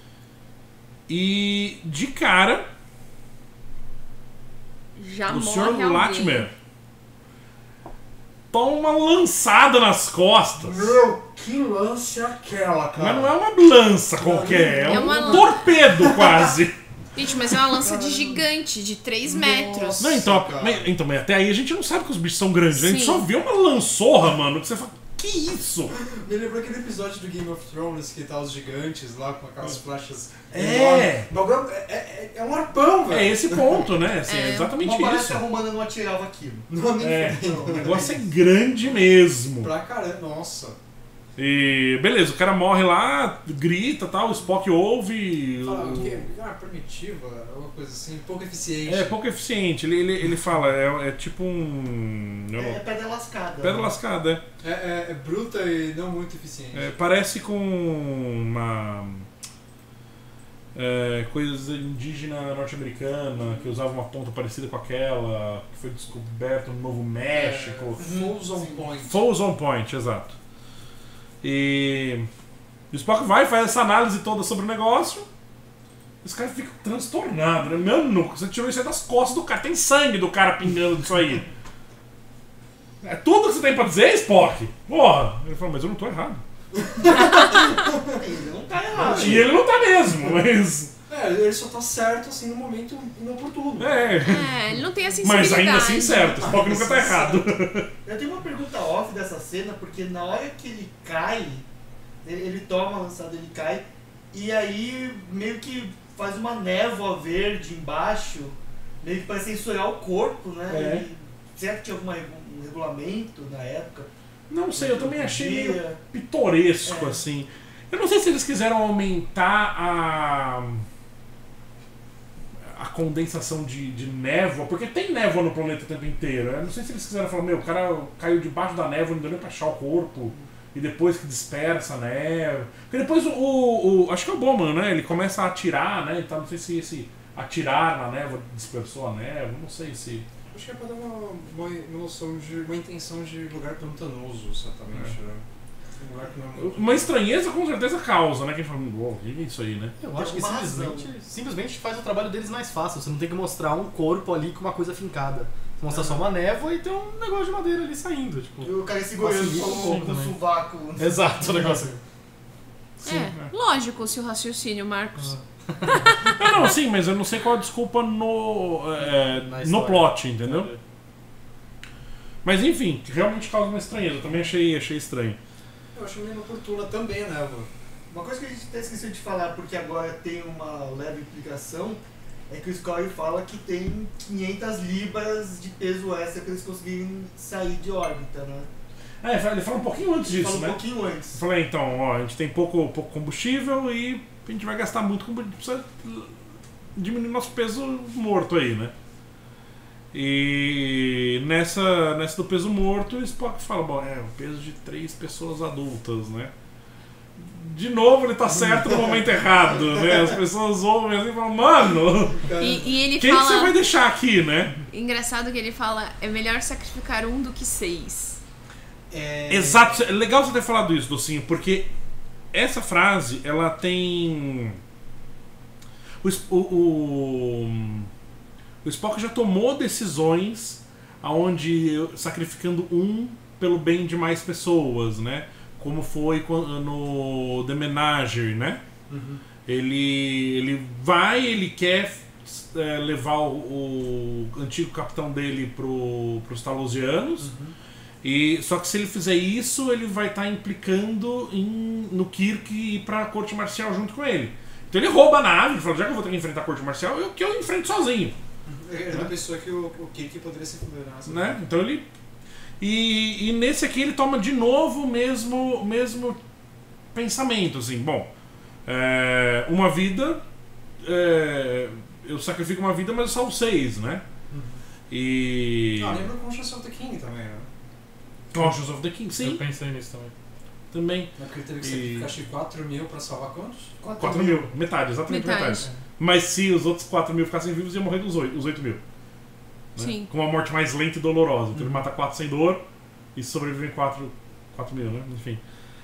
A: E, de cara,
D: Já
A: o
D: morre
A: Sr.
D: alguém.
A: Latimer toma uma lançada nas costas.
C: Meu, que lance é aquela, cara?
A: Mas não é uma lança qualquer, é
D: É
A: um
D: uma
A: torpedo quase.
D: Gente, mas é uma lança de gigante, de 3 metros.
A: Não, então,
C: cara.
A: mas até aí a gente não sabe que os bichos são grandes. A gente
D: Sim.
A: só vê uma lançorra, mano, que você fala, que isso?
C: Me lembrou aquele episódio do Game of Thrones que tá os gigantes lá com aquelas flechas.
A: É.
C: enormes. O bagulho é um arpão, velho.
A: É esse ponto, né? Assim, é exatamente
B: Uma
A: isso.
B: palestra romana não atirava aquilo.
C: Não, nem
A: O negócio é grande mesmo.
C: pra caramba. Nossa.
A: E beleza, o cara morre lá, grita e tal, o Spock ouve.
C: Fala, o quê? Primitiva, alguma coisa assim, pouco eficiente.
A: É pouco eficiente. Ele fala, é tipo um.
B: É pedra lascada.
A: Pedra lascada,
C: É bruta e não muito eficiente.
A: parece com uma. Coisa indígena norte-americana que usava uma ponta parecida com aquela que foi descoberta no Novo México.
C: Falls on point.
A: Falls on point, exato. E o Spock vai, faz essa análise toda sobre o negócio. Os caras ficam transtornados, né? Mano, você tirou isso aí das costas do cara, tem sangue do cara pingando disso aí. É tudo que você tem pra dizer, Spock? Porra! Ele falou, mas eu não tô errado.
B: Ele não tá errado.
A: E ele não tá mesmo, mas.
C: Ele só tá certo assim no momento inoportuno.
D: Ele não tem a sensibilidade.
A: Mas ainda assim certo, o Spock nunca tá errado.
B: Eu tenho uma pergunta off dessa cena, porque na hora que ele cai, ele toma a lançada, ele cai, e aí meio que faz uma névoa verde embaixo, meio que pra censurar o corpo, né? E será que tinha algum regulamento na época?
A: Não sei, eu também achei meio pitoresco, assim. Eu não sei se eles quiseram aumentar a condensação de névoa, porque tem névoa no planeta o tempo inteiro. Eu não sei se eles quiseram falar, o cara caiu debaixo da névoa, não deu nem pra achar o corpo, e depois que dispersa a névoa. Porque depois acho que é o Bowman, né? Ele começa a atirar, né? Então não sei se esse atirar na névoa dispersou a névoa, não sei se.
C: Acho que é pra dar uma noção de uma intenção de lugar pantanoso, certamente, né? Um lugar que não é muito...
A: Uma estranheza com certeza causa, né? Quem fala, o que é isso aí, né?
F: Eu acho que
B: Tem uma razão.
F: simplesmente faz o trabalho deles mais fácil. Você não tem que mostrar um corpo ali com uma coisa fincada. Você mostra só uma névoa e tem um negócio de madeira ali saindo. Tipo.
B: E o cara segurando
F: Facilita um pouco,
B: no
F: né?
B: sovaco.
F: Exato, o negócio.
D: Lógico, se o raciocínio, Marcos.
A: Não, sim, mas eu não sei qual a desculpa no
F: história.
A: plot, entendeu? Mas enfim, realmente causa uma estranheza. Eu também achei estranho.
C: Eu acho meio inoportuna também a névoa.
B: Uma coisa que a gente até esqueceu de falar, porque agora tem uma leve implicação, é que o Scully fala que tem 500 libras de peso extra para eles conseguirem sair de órbita, né?
A: Ele fala um pouquinho antes disso,
B: Fala um
A: né?
B: pouquinho antes.
A: Eu falei, então, ó, a gente tem pouco combustível e a gente vai gastar muito combustível, precisa diminuir nosso peso morto aí, né? E nessa do peso morto, o Spock fala, bom, o peso de 3 pessoas adultas, né? De novo ele tá certo no momento errado, né? As pessoas ouvem assim e falam, mano,
D: E ele
A: quem
D: fala.
A: que você vai deixar aqui, né?
D: Engraçado que ele fala: é melhor sacrificar 1 do que 6.
A: Exato, é legal você ter falado isso, Docinho, porque essa frase, ela tem... O Spock já tomou decisões onde sacrificando um pelo bem de mais pessoas, né? Como foi no The Menagerie, né?
C: Uhum.
A: Ele quer levar o antigo capitão dele pros Talosianos. Só que se ele fizer isso, ele vai estar implicando no Kirk ir pra corte marcial junto com ele. Então ele rouba a nave, ele fala, já que eu vou ter que enfrentar a corte marcial, eu enfrento sozinho.
C: É uma pessoa que o Kirk poderia se condenar.
A: Né? Então ele... E nesse aqui ele toma de novo o mesmo pensamento, assim, bom, uma vida, eu sacrifico uma vida, mas eu salvo 6, né? E...
C: lembra o Conscience of the King também, né?
A: Conscience of the King, sim,
E: Eu pensei nisso também.
A: também.
C: Porque ele teve que sacrificar acho que 4 mil pra salvar quantos?
A: 4 mil, metade, exatamente metade. Mas se os outros 4 mil ficassem vivos, iam morrer os 8 mil. Né?
D: Sim.
A: Com uma morte mais lenta e dolorosa. Então ele mata 4 sem dor e sobrevivem 4 mil, né? Enfim.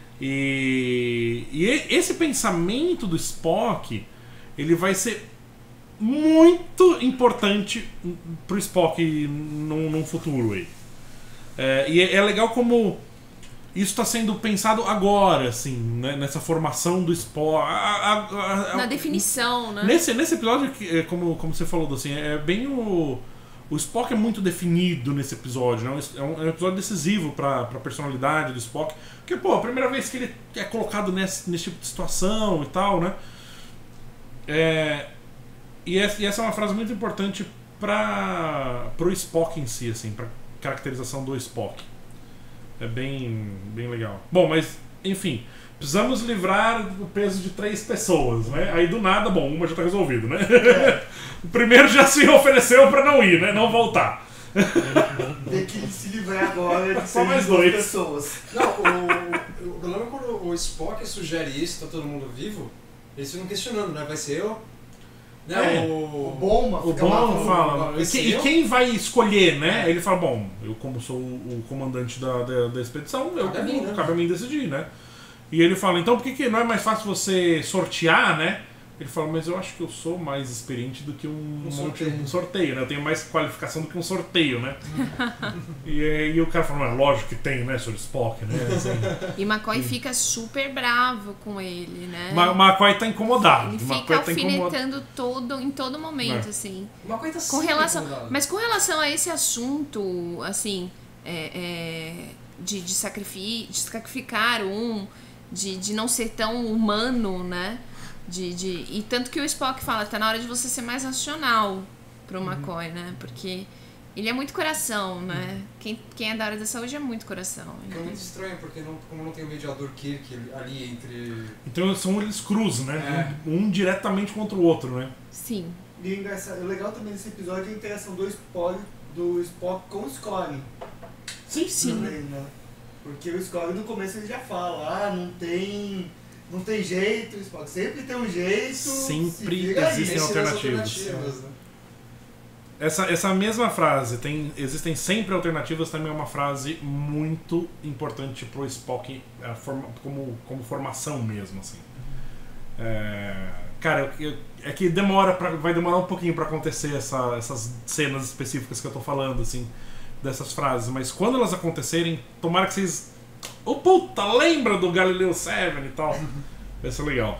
A: E esse pensamento do Spock, ele vai ser muito importante pro Spock num futuro aí. E é legal como isso está sendo pensado agora, assim, né? Nessa formação do Spock.
D: Na definição, né?
A: Nesse episódio, como você falou, assim, é bem o Spock é muito definido nesse episódio, né? É um episódio decisivo pra personalidade do Spock. Porque, pô, a primeira vez que ele é colocado nesse tipo de situação e tal, né? E essa é uma frase muito importante pro Spock em si, assim, pra caracterização do Spock. É bem legal. Bom, mas, enfim, precisamos livrar do peso de 3 pessoas, né? Aí do nada, bom, uma já tá resolvido, né? O primeiro já se ofereceu pra não ir, né? Não voltar.
B: Tem que se livrar agora de
A: Só mais
B: 2
A: 2
B: pessoas.
C: Não, eu lembro quando o Spock sugere isso, tá todo mundo vivo, eles ficam questionando, né? Vai ser eu? Né?
B: O Bowman
A: O
B: fica lá
A: Bom
B: falando,
A: fala,
C: vai ser
A: e
C: eu?
A: quem vai escolher, né? Ele fala, bom, eu como sou o comandante da expedição, cabe a mim decidir, né? E ele fala, então por que não é mais fácil você sortear, né? Ele fala, mas eu acho que eu sou mais experiente do que um sorteio, né? Eu tenho mais qualificação do que um sorteio, né? e o cara fala, lógico que tem, né, Sr. Spock, né? Assim,
D: E McCoy fica super bravo com ele, né?
A: McCoy tá incomodado.
D: Ele
A: McCoy
D: fica
A: tá incomodado.
D: alfinetando em todo momento, assim.
C: Uma coisa
D: Com relação,
C: incomodada.
D: mas com relação a esse assunto, assim, de sacrificar de não ser tão humano, né? E tanto que o Spock fala, tá na hora de você ser mais racional pro McCoy, né? Porque ele é muito coração, né? Quem é da área da saúde é muito coração.
C: É muito estranho, porque como não tem o mediador Kirk ali entre...
A: Então são eles cruz, né? Um diretamente contra o outro, né?
D: Sim.
B: E o legal também desse episódio é a interação do Spock com o Scully.
A: Sim,
B: Também, né? Porque o Scully no começo ele já fala, não tem jeito, Spock sempre tem um jeito.
A: Sempre
B: se vira aí.
A: existem
C: Esse das
A: alternativas.
C: né?
A: Essa mesma frase, existem sempre alternativas, também é uma frase muito importante pro Spock como formação mesmo, assim. Cara, é que vai demorar um pouquinho pra acontecer essas cenas específicas que eu tô falando, assim, dessas frases, mas quando elas acontecerem, tomara que vocês... Oh, puta, lembra do Galileu 7 e tal? Vai ser legal.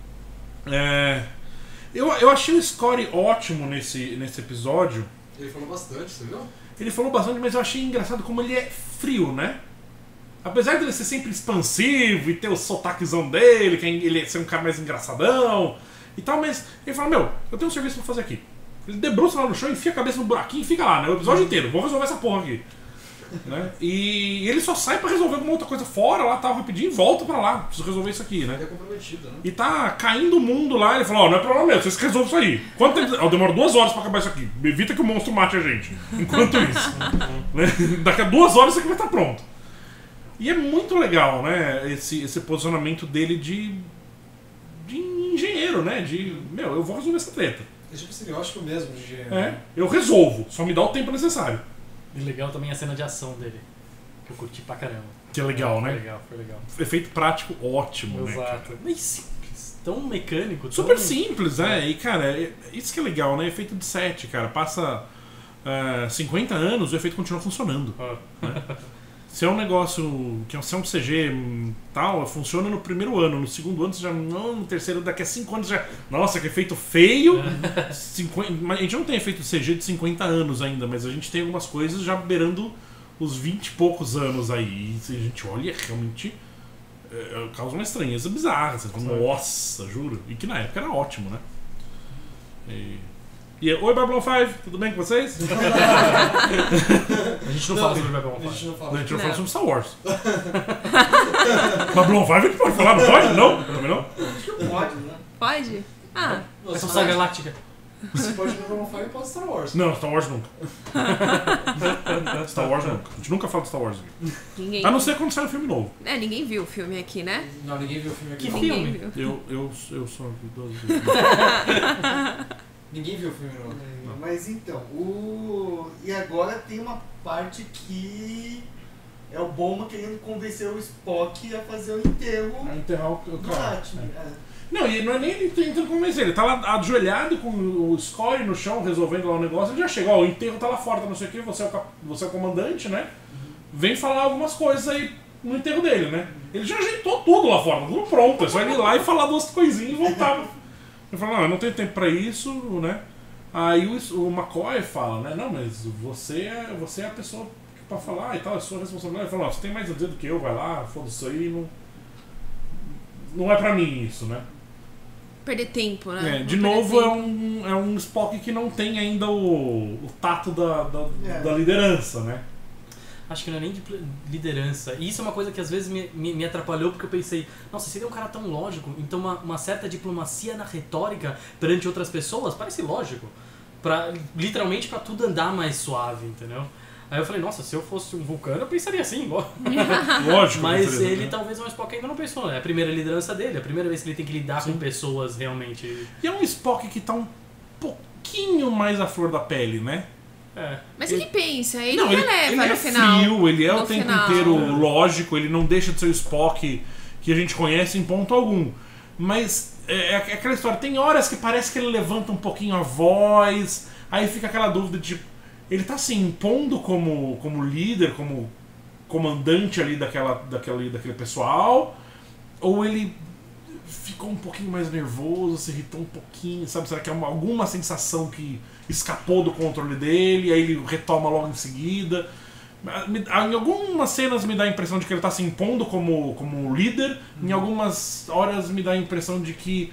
A: Eu achei o Scotty ótimo nesse episódio.
C: Ele falou bastante, você viu?
A: Ele falou bastante, mas eu achei engraçado como ele é frio, né? Apesar dele ser sempre expansivo e ter o sotaquezão dele, que ele ser um cara mais engraçadão e tal, mas ele fala, meu, eu tenho um serviço pra fazer aqui. Ele debruça lá no chão, enfia a cabeça no buraquinho e fica lá, né? O episódio inteiro, vou resolver essa porra aqui. Né? E ele só sai pra resolver alguma outra coisa fora lá, tal, rapidinho, e volta pra lá, preciso resolver isso aqui, né?
C: Ele é comprometido, né?
A: E tá caindo o mundo lá, ele falou, não é problema meu, vocês resolvem isso aí. Quanto tempo... Eu demoro 2 horas pra acabar isso aqui, evita que o monstro mate a gente. Enquanto isso. Né? Daqui a 2 horas isso aqui vai estar pronto. E é muito legal, né, esse posicionamento dele de engenheiro, né, meu, eu vou resolver essa treta.
C: É tipo estereótipo mesmo de engenheiro.
A: Eu resolvo, só me dá o tempo necessário.
E: E legal também a cena de ação dele, que eu curti pra caramba.
A: Que é legal, né?
E: Foi legal.
A: Efeito prático ótimo, né?
E: Exato. Mas simples, tão mecânico.
A: Super simples, E, cara, isso que é legal, né? Efeito de set, cara. Passa 50 anos, o efeito continua funcionando. Né? Se é um negócio, se é um CG tal, funciona no primeiro ano. No segundo ano, você já não. No terceiro, daqui a 5 anos já. Nossa, que efeito feio! A gente não tem efeito CG de 50 anos ainda, mas a gente tem algumas coisas já beirando os 20 e poucos anos aí. E se a gente olha, realmente causa uma estranheza bizarra. Você fala, nossa, juro. E que na época era ótimo, né? Oi, Babylon 5, tudo bem com vocês?
E: A gente não fala sobre Babylon 5.
C: A gente não fala.
A: A gente não fala sobre Star Wars. Babylon 5 a gente pode falar, não pode? Não? Também não?
B: Pode, né?
D: Pode? Ah,
E: É só saga galáctica.
C: Você pode ir no Babylon 5 e pode Star Wars.
A: Não, Star Wars nunca. Star Wars nunca. A gente nunca fala de Star Wars aqui.
D: ninguém.
A: A não ser quando sai um filme novo.
D: Ninguém viu o filme aqui, né?
C: Não, ninguém viu o filme aqui.
E: Que
C: não.
D: Ninguém
E: filme?
D: viu.
A: Eu sou idoso.
C: Ninguém viu o filme novo.
B: Mas então, e agora tem uma parte que é o Bowman querendo convencer o Spock a fazer o enterro
A: Enterrar o
B: do
A: cara.
B: Atme.
A: Não, e não é nem ele tentando convencer, ele tá lá ajoelhado com o Scotty no chão, resolvendo lá o negócio, ele já chega, o enterro tá lá fora, tá não sei o que, você é o comandante, né? Vem falar algumas coisas aí no enterro dele, né? Ele já ajeitou tudo lá fora, tudo pronto, é só ele ir lá e falar 2 coisinhas e voltar. Ele fala, não, eu não tenho tempo pra isso, né? Aí o McCoy fala, né? Não, mas você é a pessoa pra falar e tal, é sua responsabilidade. Ele fala, não, você tem mais a dizer do que eu, vai lá, foda-se isso aí, não é pra mim isso, né?
D: Perder tempo, né?
A: De novo, é um Spock que não tem ainda o tato da liderança, né?
E: Acho que não é nem de liderança. E isso é uma coisa que às vezes me atrapalhou, porque eu pensei, nossa, se ele é um cara tão lógico, então uma certa diplomacia na retórica perante outras pessoas parece lógico. Literalmente pra tudo andar mais suave, entendeu? Aí eu falei, nossa, se eu fosse um vulcano, eu pensaria assim,
A: Lógico.
E: Mas ele talvez um Spock ainda não pensou, né? É a primeira liderança dele, é a primeira vez que ele tem que lidar com pessoas realmente.
A: E é um Spock que tá um pouquinho mais à flor da pele, né?
D: Mas ele pensa, ele
A: não,
D: releva
A: ele é
D: no final.
A: frio, ele é
D: no
A: o tempo
D: final.
A: inteiro lógico, ele não deixa de ser o Spock que a gente conhece em ponto algum. Mas é aquela história, tem horas que parece que ele levanta um pouquinho a voz, aí fica aquela dúvida de ele tá se impondo como líder, como comandante ali daquele pessoal, ou ele ficou um pouquinho mais nervoso, se irritou um pouquinho, sabe? Será que é alguma sensação que escapou do controle dele, aí ele retoma logo em seguida? Em algumas cenas me dá a impressão de que ele está se impondo como líder, em algumas horas me dá a impressão de que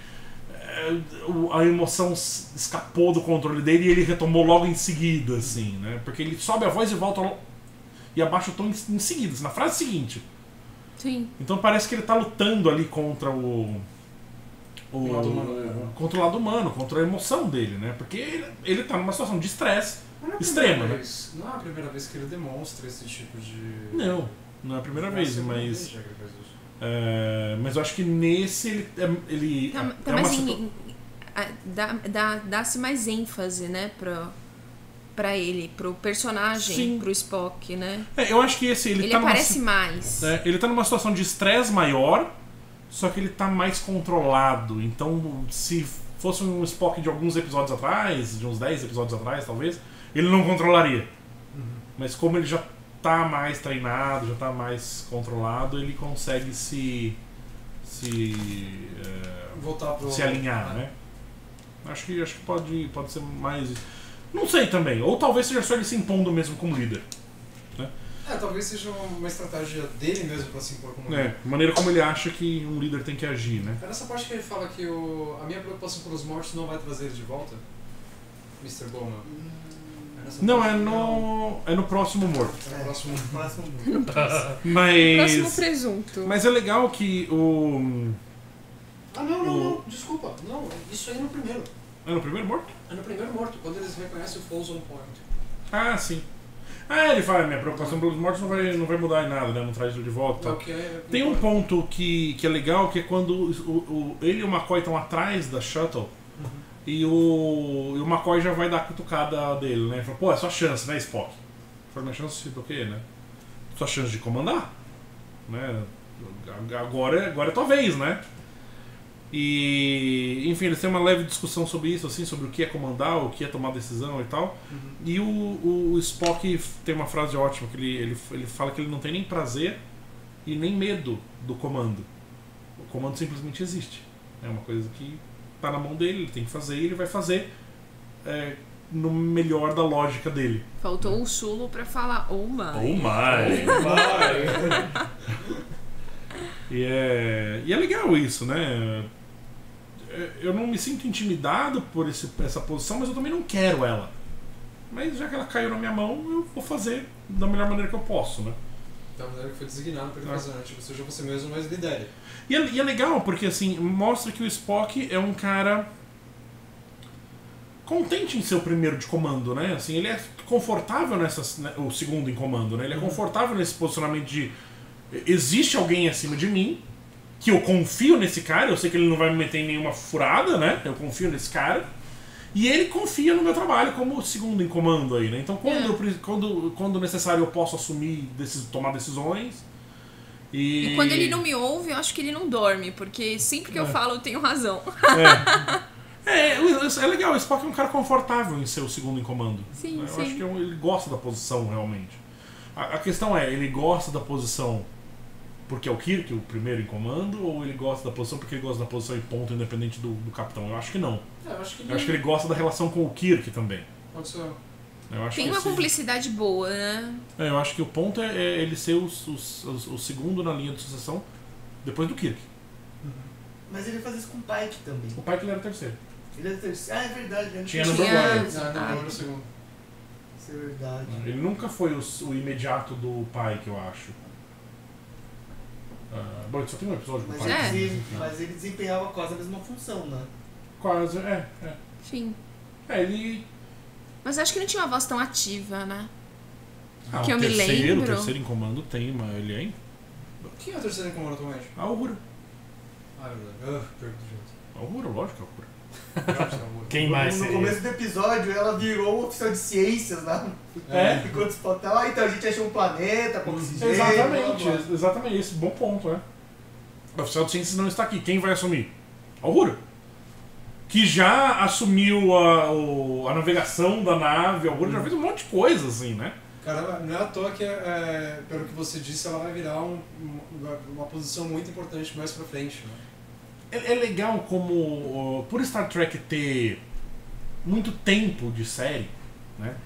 A: a emoção escapou do controle dele e ele retomou logo em seguida, assim, né? Porque ele sobe a voz e volta e abaixa o tom em seguida, assim, na frase seguinte.
D: Sim.
A: Então parece que ele está lutando ali contra contra o lado humano, contra a emoção dele, né? Porque ele tá numa situação de estresse extrema, né?
C: Não é a primeira vez que ele demonstra esse tipo de...
A: Não é a primeira vez, mas... mas eu acho que nesse ele
D: Dá-se mais ênfase, né, pra ele, pro personagem,
A: Sim.
D: pro Spock, né?
A: Eu acho que ele tá
D: aparece mais.
A: ele tá numa situação de estresse maior, só que ele tá mais controlado. Então, se fosse um Spock de alguns episódios atrás, de uns 10 episódios atrás, talvez, ele não controlaria. Mas como ele já tá mais treinado, já tá mais controlado, ele consegue
C: Voltar pro...
A: se alinhar, né? Acho que pode ser mais... Não sei também. Ou talvez seja só ele se impondo mesmo como líder.
C: Talvez seja uma estratégia dele mesmo pra se impor como líder.
A: A maneira como ele acha que um líder tem que agir, né?
C: É nessa parte que ele fala que a minha preocupação pelos mortos não vai trazer ele de volta? Mr. Bowman?
A: Não, é no próximo morto.
C: É no próximo...
B: Próximo.
D: Próximo presunto.
A: Mas é legal que o...
C: não, desculpa. Não, isso aí é no primeiro.
A: É no primeiro morto?
C: É no primeiro morto, quando eles reconhecem o Folsom Point.
A: Ah, sim. Ele fala, minha preocupação pelos mortos não vai mudar em nada, né? Não traz ele de volta. Tem um ponto que é legal, que é quando ele e o McCoy estão atrás da Shuttle, e o McCoy já vai dar a cutucada dele, né? Ele fala, pô, é sua chance, né, Spock? Fala, minha chance do quê, né? Sua chance de comandar, né? Agora é tua vez, né? E, enfim, eles têm uma leve discussão sobre isso, assim, sobre o que é comandar, o que é tomar decisão e tal. E o Spock tem uma frase ótima, que ele fala que ele não tem nem prazer e nem medo do comando. O comando simplesmente existe. É uma coisa que tá na mão dele, ele tem que fazer e ele vai fazer no melhor da lógica dele.
D: Faltou o Sulo pra falar, oh my.
A: Oh my! E é legal isso, né? Eu não me sinto intimidado por essa posição, mas eu também não quero ela. Mas já que ela caiu na minha mão, eu vou fazer da melhor maneira que eu posso, né?
C: Da maneira que foi designado para ele fazer, né? Tipo, seja você mesmo, mas lidere.
A: E é legal, porque assim, mostra que o Spock é um cara contente em ser o primeiro de comando, né? Assim, ele é confortável o segundo em comando, né? Ele é confortável nesse posicionamento de existe alguém acima de mim, que eu confio nesse cara, eu sei que ele não vai me meter em nenhuma furada, né? Eu confio nesse cara. E ele confia no meu trabalho como segundo em comando aí, né? Então quando necessário eu posso assumir, tomar decisões.
D: E quando ele não me ouve, eu acho que ele não dorme, porque sempre que eu falo eu tenho razão.
A: É legal, o Spock é um cara confortável em ser o segundo em comando.
D: Sim,
A: eu
D: sim.
A: acho que ele gosta da posição, realmente. A questão ele gosta da posição porque é o Kirk o primeiro em comando, ou ele gosta da posição porque ele gosta da posição e ponto, independente do capitão? Eu acho que não.
C: Eu acho
A: que ele gosta da relação com o Kirk também.
C: Pode ser.
D: Tem uma cumplicidade boa, né?
A: Eu acho que o ponto é ele ser o segundo na linha de sucessão depois do Kirk.
B: Mas ele faz isso com o Pike também.
A: O Pike ele era o terceiro.
B: Ele era o terceiro. Ah, é verdade. Ele
A: Tinha number one.
C: Não, era o segundo.
B: Isso é verdade.
A: Ele nunca foi o imediato do Pike, eu acho. Bom, ele só tem um episódio com o Pike.
B: Mas ele desempenhava quase a mesma função, né?
A: Quase,
D: Sim.
A: Ele...
D: Mas acho que não tinha uma voz tão ativa, né?
A: Que eu me lembro. O terceiro em comando tem, mas ele é...
C: Quem é o terceiro em comando atualmente?
A: A Uhura.
C: Ah, é verdade. Perco do jeito.
A: A Uhura, lógico que é a Uhura.
E: Quem mais
B: No começo do episódio, ela virou um oficial de ciências lá. Enquanto o Spock tá então a gente achou um planeta com oxigênio.
A: Exatamente, esse bom ponto, né? O oficial de ciências não está aqui. Quem vai assumir? A Uhura. Que já assumiu a navegação da nave. A Uhura já fez um monte de coisa, assim, né?
C: Caramba, não é à toa que, pelo que você disse, ela vai virar uma posição muito importante mais pra frente, né?
A: É legal como, por Star Trek ter muito tempo de série, né,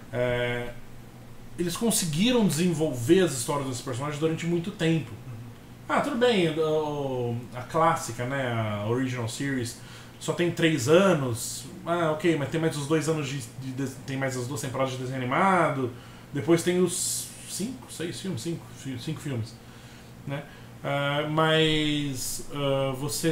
A: eles conseguiram desenvolver as histórias desses personagens durante muito tempo. Tudo bem, a clássica, né, a Original Series, só tem 3 anos, ok, mas tem mais os 2 anos tem mais as 2 temporadas de desenho animado, depois tem os 5 filmes, né? Mas você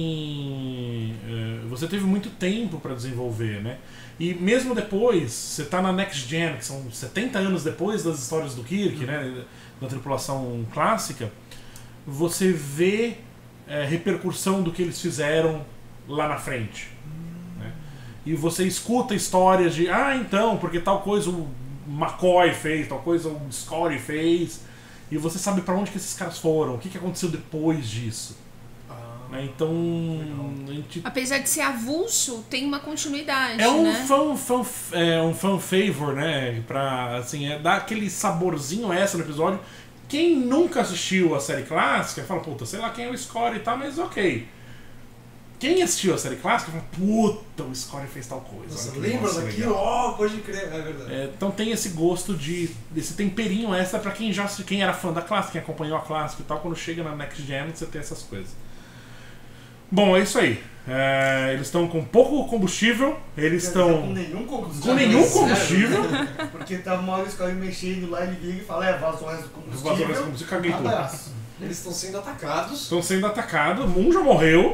A: teve muito tempo para desenvolver, né? E mesmo depois, você tá na Next Gen, que são 70 anos depois das histórias do Kirk, né, da tripulação clássica, você vê repercussão do que eles fizeram lá na frente, né? e você escuta histórias de então, porque tal coisa o McCoy fez, tal coisa o Scotty fez, e você sabe pra onde que esses caras foram, o que aconteceu depois disso. Né? Então, a gente...
D: Apesar de ser avulso, tem uma continuidade,
A: É um
D: né?
A: fan favor, né? Pra, assim, dar aquele saborzinho extra no episódio. Quem nunca assistiu a série clássica fala, puta, sei lá quem é o Scotty e tal, mas ok. Quem assistiu a série clássica fala, puta, o Scotty fez tal coisa.
C: Nossa,
A: olha que
C: lembra
A: negócio
C: daquilo?
A: legal.
C: Pode crer, é verdade.
A: Então tem esse gosto desse temperinho extra pra quem era fã da clássica, quem acompanhou a clássica e tal, quando chega na Next Gen você tem essas coisas. Bom, é isso aí. Eles estão com pouco combustível, eles estão
B: Com nenhum combustível.
A: com nenhum combustível.
B: Porque tava uma hora o Scotty mexendo lá, ele vira e fala, vazou o resto do
A: Os vazadores de
B: combustível.
A: combustível, caguei tudo.
B: Abraço.
C: Eles estão sendo atacados.
A: Estão sendo atacados, um já morreu.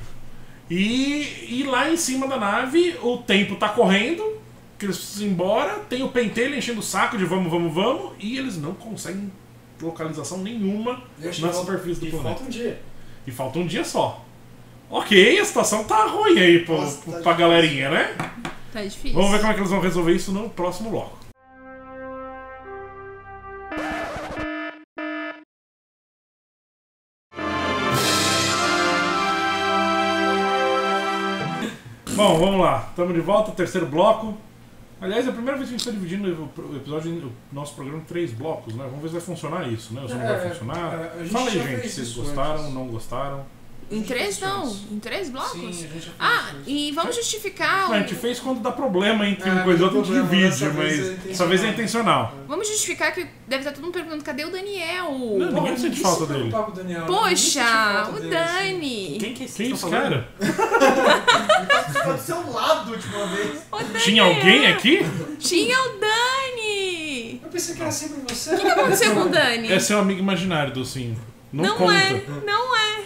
A: E lá em cima da nave o tempo tá correndo, que eles precisam ir embora, tem o pentelho enchendo o saco de vamos, e eles não conseguem localização nenhuma na superfície do planeta.
C: Falta um dia.
A: E falta um dia só. Ok, a situação tá ruim aí pra galerinha, né?
D: Tá difícil.
A: Vamos ver como é que eles vão resolver isso no próximo bloco. Bom, vamos lá. Estamos de volta, terceiro bloco. Aliás, é a primeira vez que a gente está dividindo o episódio, o nosso programa em 3 blocos, né? Vamos ver se vai funcionar isso, né? Ou se não vai funcionar. Fala aí, gente, se vocês gostaram, não gostaram.
D: Em 3 não? Em 3 blocos?
C: Sim, a gente já fez isso.
D: E vamos justificar.
A: A gente fez quando dá problema entre uma
C: É,
A: coisa e outra, a gente
C: problema,
A: divide,
C: dessa vez é
A: mas dessa vez é intencional.
D: Vamos justificar que deve estar todo mundo perguntando: cadê o Daniel?
A: Não, ninguém sente falta dele.
D: Poxa, o Dani!
E: Quem que é esse?
A: Quem é
E: que
A: esse
E: tá falando?
A: cara?
B: Ficou do seu lado a última vez.
D: O Daniel.
A: Tinha alguém aqui?
D: Tinha o Dani!
C: Eu pensei que era sempre você.
D: O que aconteceu com o Dani?
A: É seu amigo imaginário, Docinho. Não
D: Não
A: conta.
D: não é.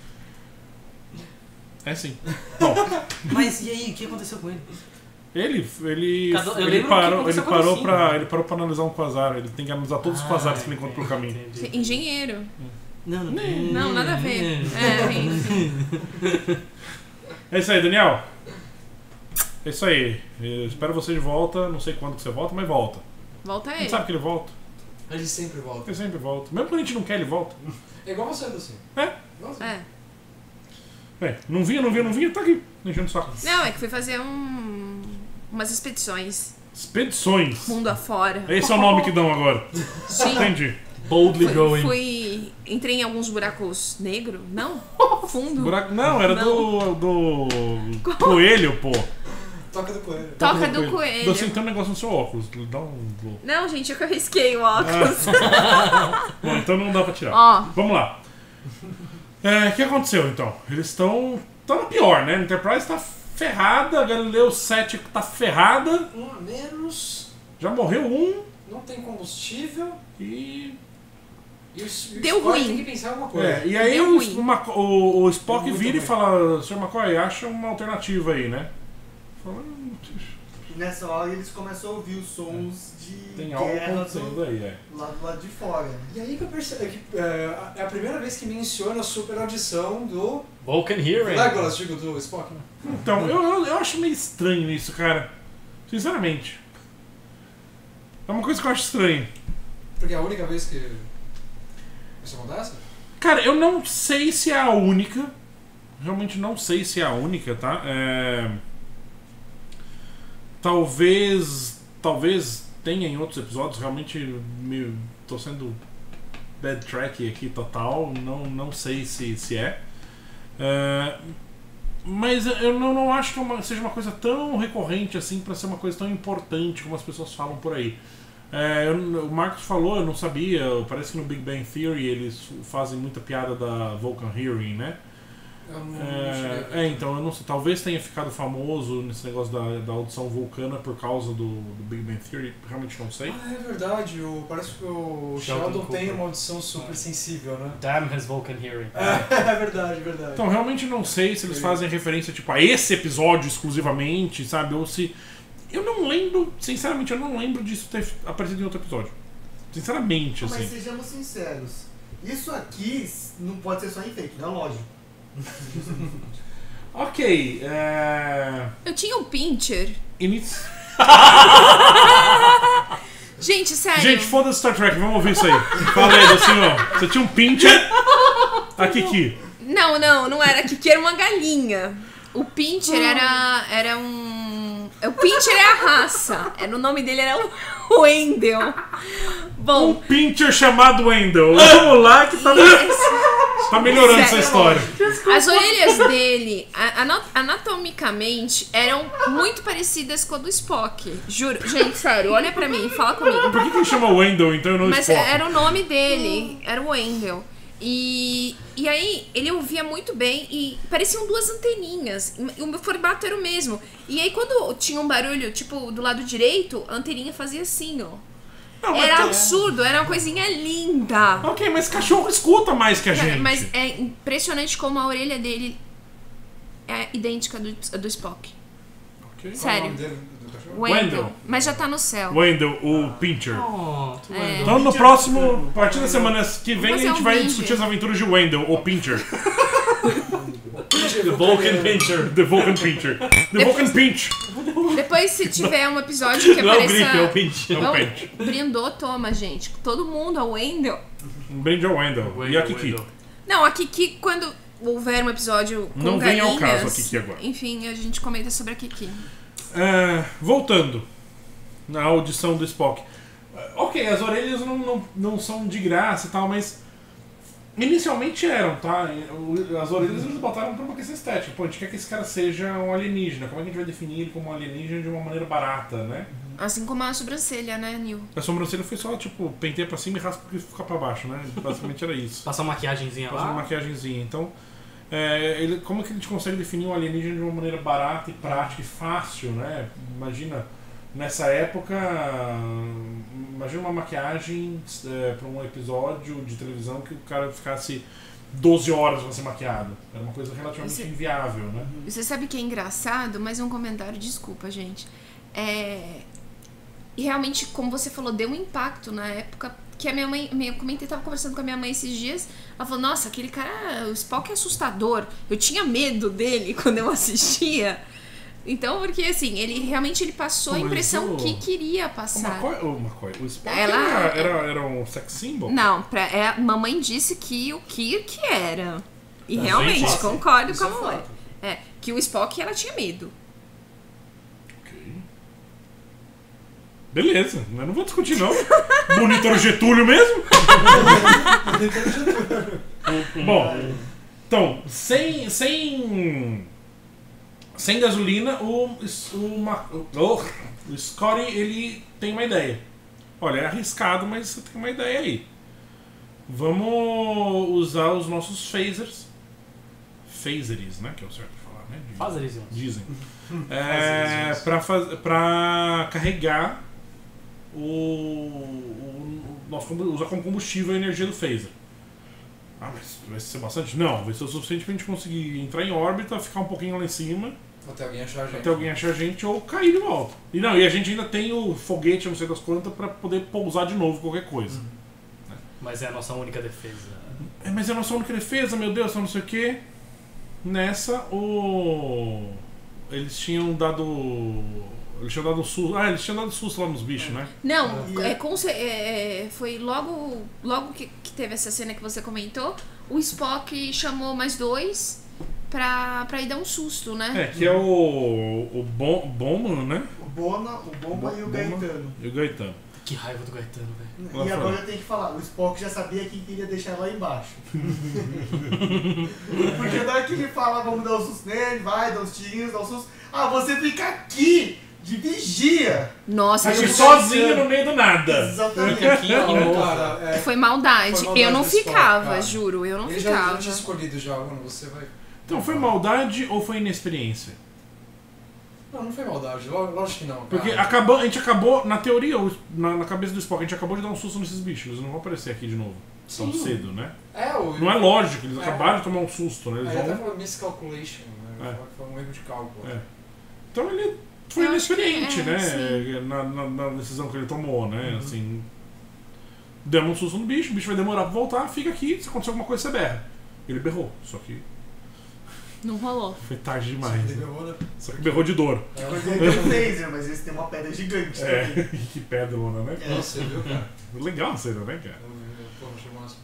A: É sim. Bom,
E: Mas e aí, o que aconteceu com ele?
A: ele
E: Eu lembro o que aconteceu com o Docinho.
A: ele parou pra analisar um quasar. Ele tem que analisar todos os quasares que ele encontra pelo caminho.
E: Entendi.
D: Engenheiro.
E: Não,
D: Não, nada a ver. Enfim.
A: É isso aí, Daniel. É isso aí. Eu espero você de volta. Não sei quando que você volta, mas volta.
D: Volta
A: A
D: aí.
A: gente sabe que ele volta.
C: Ele sempre volta.
A: Ele sempre volta. Mesmo quando a gente não quer, ele volta.
C: É igual você, assim.
A: É. Não vinha, tá aqui. Enchendo o saco.
D: Não, é que fui fazer umas expedições.
A: Expedições.
D: Mundo afora.
A: Esse é o nome que dão agora.
D: Sim.
A: Entendi.
E: Boldly going.
D: Entrei em alguns buracos negros. Não? Fundo.
A: Não, era do coelho, pô.
C: Toca do coelho.
D: Toca do coelho.
A: Você tem um negócio no seu óculos. Dá um...
D: Não, gente, eu que risquei o óculos.
A: Bom, então não dá pra tirar.
D: Ó.
A: Vamos lá. O que aconteceu, então? Eles estão na pior, né? A Enterprise tá ferrada, a Galileu 7 tá ferrada,
C: Um a menos,
A: já morreu um
C: não tem combustível
A: e...
C: e o
D: Deu
C: Scott
D: ruim.
C: tem que pensar em alguma coisa.
A: e aí
D: Deu
A: o,
D: ruim.
A: o Spock
C: Deu muito
A: vira e
C: ruim.
A: fala: Sr. McCoy, acha uma alternativa aí, né? Fala,
B: E nessa hora eles começam a ouvir os sons de
A: tem algo
B: guerra
A: acontecendo aí,
B: lá do lado de fora. Né?
C: E aí que eu percebo que é a primeira vez que menciona a super audição do
E: Vulcan Hearing.
C: Legolas, digo, do Spock, né?
A: Então, eu acho meio estranho isso, cara. Sinceramente. É uma coisa que eu acho estranha.
C: Porque é a única vez que isso acontece?
A: Cara, eu não sei se é a única. Realmente não sei se é a única, tá? Talvez tenha em outros episódios. Realmente tô sendo bad track aqui total. Não sei se é. Mas eu não acho que seja uma coisa tão recorrente assim pra ser uma coisa tão importante como as pessoas falam por aí. O Marcos falou, eu não sabia, parece que no Big Bang Theory eles fazem muita piada da Vulcan Hearing, né?
C: Eu não cheguei.
A: Então eu não sei, talvez tenha ficado famoso nesse negócio da audição vulcana por causa do Big Bang Theory, realmente não sei.
C: Ah, é verdade, parece que o
E: Sheldon
C: Sheldon
E: Cooper.
C: tem uma audição super sensível, né?
E: Damn his Vulcan Hearing.
C: É verdade, verdade.
A: Então realmente não sei se eles fazem referência tipo a esse episódio exclusivamente, sabe? Ou se... Eu não lembro, sinceramente, eu não lembro disso ter aparecido em outro episódio. Sinceramente,
B: Mas
A: assim.
B: sejamos sinceros, isso aqui não pode ser só enfeite, não é lógico.
A: Ok.
D: Eu tinha um pincher.
A: Inici...
D: Gente, sério.
A: Gente, foda-se Star Trek, vamos ouvir isso aí. Fala aí, assim, ó. Você tinha um pincher. A Kiki.
D: Não era. A Kiki era uma galinha. O pincher era um... O pincher é a raça. O nome dele era o Wendell. Bom...
A: Um pincher chamado Wendell. Vamos lá que tá melhorando essa história.
D: As orelhas dele, anatomicamente, eram muito parecidas com a do Spock. Juro. Gente, sério, olha pra mim, fala comigo.
A: Por que ele chama Wendell, então, e não
D: Mas
A: Spock?
D: era o nome dele, era o Wendell. E aí, ele ouvia muito bem e pareciam duas anteninhas. E o meu formato era o mesmo. E aí, quando tinha um barulho, tipo, do lado direito, a anteninha fazia assim, ó.
A: Não, mas
D: Era absurdo, era uma coisinha linda.
A: Ok, mas cachorro escuta mais que a gente.
D: Mas é impressionante como a orelha dele é idêntica do Spock.
A: Ok.
D: Sério.
C: Qual é o nome dele, do cachorro?
A: Wendell.
D: Mas já tá no céu.
A: Wendell, o pincher.
E: Oh,
A: Então no próximo, a partir da semana que vem, a
D: Vamos fazer
A: gente
D: um
A: vai
D: vídeo.
A: discutir as aventuras de Wendell, o pincher.
E: The Vulcan Pincher.
A: The Vulcan Pincher. The Vulcan Pinch.
D: Depois, se tiver um episódio que
E: Não é o
D: apareça...
E: Grip, é o Pincher.
A: É o
D: Vamos-
A: Pinch.
D: Brindou, toma, gente. Todo mundo, a Wendell.
A: Um brinde ao Wendell. E a Kiki.
D: Não, a Kiki, quando houver um episódio com
A: Não vem ao
D: galinhas...
A: caso a Kiki agora.
D: Enfim, a gente comenta sobre a Kiki.
A: Voltando na audição do Spock. Ok, as orelhas não são de graça e tal, mas inicialmente eram, tá? As orelhas eles botaram por uma questão estética. Pô, a gente quer que esse cara seja um alienígena. Como é que a gente vai definir ele como um alienígena de uma maneira barata, né?
D: Assim como a sobrancelha, né, Nil?
A: A sobrancelha foi só, tipo, penteia pra cima e raspa pra ficar pra baixo, né? Basicamente era isso.
E: Passa uma maquiagemzinha
A: Faz uma
E: lá.
A: maquiagemzinha. Então, como é que a gente consegue definir um alienígena de uma maneira barata e prática e fácil, né? Imagina, nessa época, imagina uma maquiagem para um episódio de televisão que o cara ficasse 12 horas pra ser maquiado. Era uma coisa relativamente inviável, né?
D: Você sabe que é engraçado, mas um comentário, desculpa, gente. E realmente, como você falou, deu um impacto na época que a minha mãe, eu comentei, tava conversando com a minha mãe esses dias, ela falou, nossa, aquele cara, o Spock é assustador. Eu tinha medo dele quando eu assistia. Então, porque assim, ele passou a
A: Mas
D: impressão que queria
A: O
D: passar.
A: McCoy, o Spock
D: Ela-
A: era um sex symbol?
D: Não, mamãe disse que o Kirk era. E
A: Gente,
D: realmente,
A: sim,
D: concordo
C: isso
D: com a
C: é
D: mamãe.
C: fato.
D: Que o Spock, ela tinha medo.
A: Ok. Beleza, eu não vou discutir não. Bonito era o Getúlio mesmo? Bom, então, sem gasolina, o Scotty, ele tem uma ideia. Olha, é arriscado, mas você tem uma ideia aí. Vamos usar os nossos phasers. Phaseres, né? Que é o certo de falar, né?
E: Phaseres.
A: Dizem. Pra carregar usar como combustível a energia do phaser. Ah, mas vai ser bastante? Não, vai ser o suficiente pra gente conseguir entrar em órbita, ficar um pouquinho lá em cima,
C: Até alguém achar a gente.
A: até alguém achar a gente ou cair de volta. E a gente ainda tem o foguete, não sei das quantas, pra poder pousar de novo qualquer coisa.
E: Mas é a nossa única defesa.
A: Mas é a nossa única defesa, meu Deus, não sei o que. Nessa, eles tinham dado um susto. Eles tinham dado susto lá nos bichos, né?
D: Não, foi logo que teve essa cena que você comentou, o Spock chamou mais dois pra ir dar um susto, né?
A: Que é o Bowman, né?
B: O Bomba e o Gaetano.
A: E o Gaetano.
E: Que raiva do Gaetano, velho.
A: Lá
B: E
A: fora.
B: agora eu tenho que falar, o Spock já sabia quem queria deixar lá embaixo. Porque na hora que ele fala, vamos dar um susto nele, vai, dá uns tirinhos, dá um susto. Ah, você fica aqui, de vigia.
D: Nossa,
A: Aqui
D: gente,
A: sozinho no meio do nada.
B: Exatamente.
C: Não, cara,
D: foi maldade.
C: Foi maldade
D: Eu não
C: do Spock,
D: ficava,
C: cara.
D: eu não
C: ele já
D: ficava.
C: tinha escolhido já, mano, você vai...
A: Então, foi maldade ou foi inexperiência?
C: Não foi maldade, lógico que não, cara.
A: Porque a gente acabou, na teoria, na cabeça do Spock, a gente acabou de dar um susto nesses bichos. Eles não vão aparecer aqui de novo tão
C: Sim.
A: cedo, né?
C: Não
A: Não é lógico, eles acabaram de tomar um susto, né? Eles
C: Aí até
A: vão...
C: falou miscalculation, né? Foi um erro de cálculo.
A: Então ele foi
D: Eu acho
A: inexperiente,
D: que
A: né?
D: sim.
A: Na decisão que ele tomou, né? Assim, demos um susto no bicho, o bicho vai demorar pra voltar, fica aqui, se acontecer alguma coisa você berra. Ele berrou, só que
D: Não rolou.
A: Foi tarde demais.
C: Ele berrou, né?
A: Só que berrou de dor.
B: Quando ele tem um laser, mas esse tem uma pedra gigante também.
A: Que pedrona, né?
B: É.
C: Nossa, você viu, cara?
A: Legal a cena, né, cara?
C: Pô, achei massa.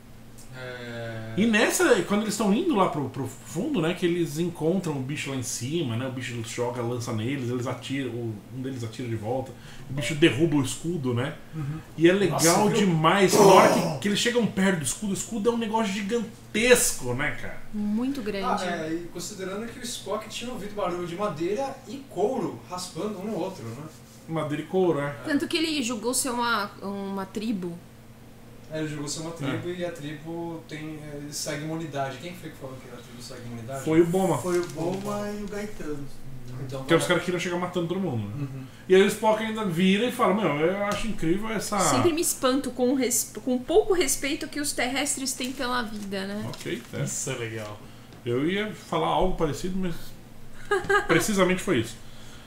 A: E nessa, quando eles estão indo lá pro fundo, né, que eles encontram o bicho lá em cima, né, o bicho joga a lança neles, eles atiram, um deles atira de volta, o bicho derruba o escudo, né, e é legal
C: Nossa,
A: demais, na hora que eles chegam perto do escudo é um negócio gigantesco, né, cara.
D: Muito grande.
C: E considerando que o Spock tinha ouvido barulho de madeira e couro raspando um no outro, né?
A: Madeira e couro, né.
D: Tanto que ele julgou ser uma tribo.
C: Ele jogou ser uma tribo e a tribo segue uma unidade. Quem foi que falou que a tribo segue uma unidade?
A: Foi o Boma,
B: Foi o Boma e o Gaetano.
C: Então,
A: que os caras queriam chegar matando todo mundo, né. E aí o Spock ainda vira e fala, meu, eu acho incrível essa...
D: Sempre me espanto com pouco respeito que os terrestres têm pela vida, né?
A: Ok,
E: Isso é legal.
A: Eu ia falar algo parecido, mas precisamente foi isso.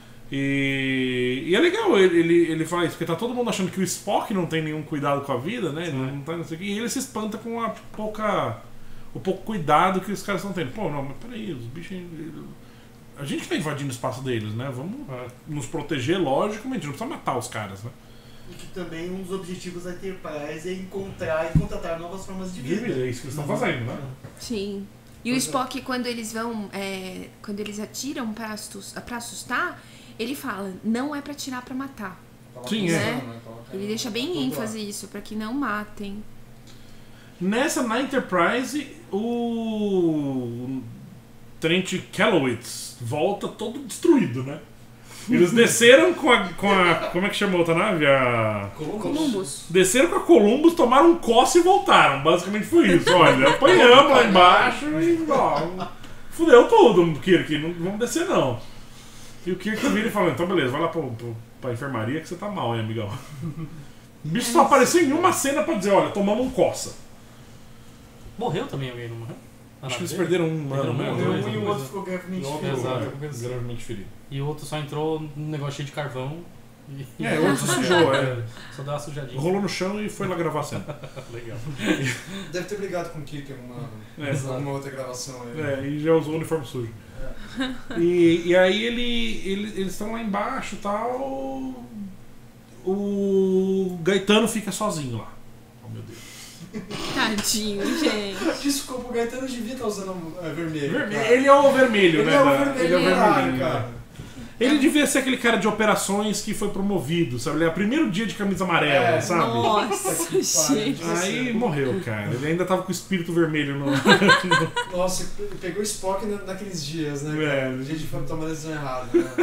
A: E é legal ele fala isso, porque tá todo mundo achando que o Spock não tem nenhum cuidado com a vida, né? Ele não tá, não sei o quê, e ele se espanta com o pouco cuidado que os caras estão tendo. Pô, não, mas peraí, os bichos. A gente tá invadindo o espaço deles, né? Vamos nos proteger, lógico, mas a gente não precisa matar os caras, né?
B: E que também um dos objetivos da Enterprise é encontrar e contratar novas formas de vida.
A: É isso que eles estão fazendo, né?
D: Sim. E o Spock, quando eles vão. Quando eles atiram pra assustar, ele fala, não é pra atirar pra matar.
A: Sim,
D: é. Ele deixa bem ênfase isso, pra que não matem.
A: Na Enterprise, o Trent Callowitz volta todo destruído, né? Eles desceram com a como é que chama a outra nave? A
D: Columbus.
A: Desceram com a Columbus, tomaram um coça e voltaram. Basicamente foi isso. Olha, apanhamos lá embaixo e ó, fudeu tudo, Kirk. Não vamos descer não. E o Kirk vira e fala, então beleza, vai lá pra enfermaria que você tá mal, hein, amigão. O bicho só apareceu em uma cena pra dizer, olha, tomamos um coça.
E: Morreu também alguém, não morreu?
A: Acho que eles perderam um mano, né?
B: Um e o outro ficou gravemente ferido.
E: Exato.
A: Gravemente ferido.
E: E o outro só entrou num negócio cheio de carvão. E...
A: O outro se sujou,
E: Só deu uma sujadinha.
A: rolou no chão e foi lá gravar a cena.
E: Legal.
C: Deve ter brigado com o Kirk em alguma outra gravação aí.
A: E já usou o uniforme sujo. E aí eles estão lá embaixo e tal. O Gaetano fica sozinho lá. Oh meu Deus.
D: Tadinho, gente.
C: Desculpa, o Gaetano devia estar usando vermelho.
A: Ele é o vermelho, né?
C: Ele é o vermelho,
A: Ele é o vermelhinho,
C: cara.
A: né? Ele devia ser aquele cara de operações que foi promovido, sabe? Ele é o primeiro dia de camisa amarela, sabe?
D: Nossa, gente.
A: Aí morreu, cara. Ele ainda tava com o espírito vermelho no.
C: Nossa, pegou o Spock naqueles dias, né?
A: É.
C: O dia de tomar a decisão errada, né?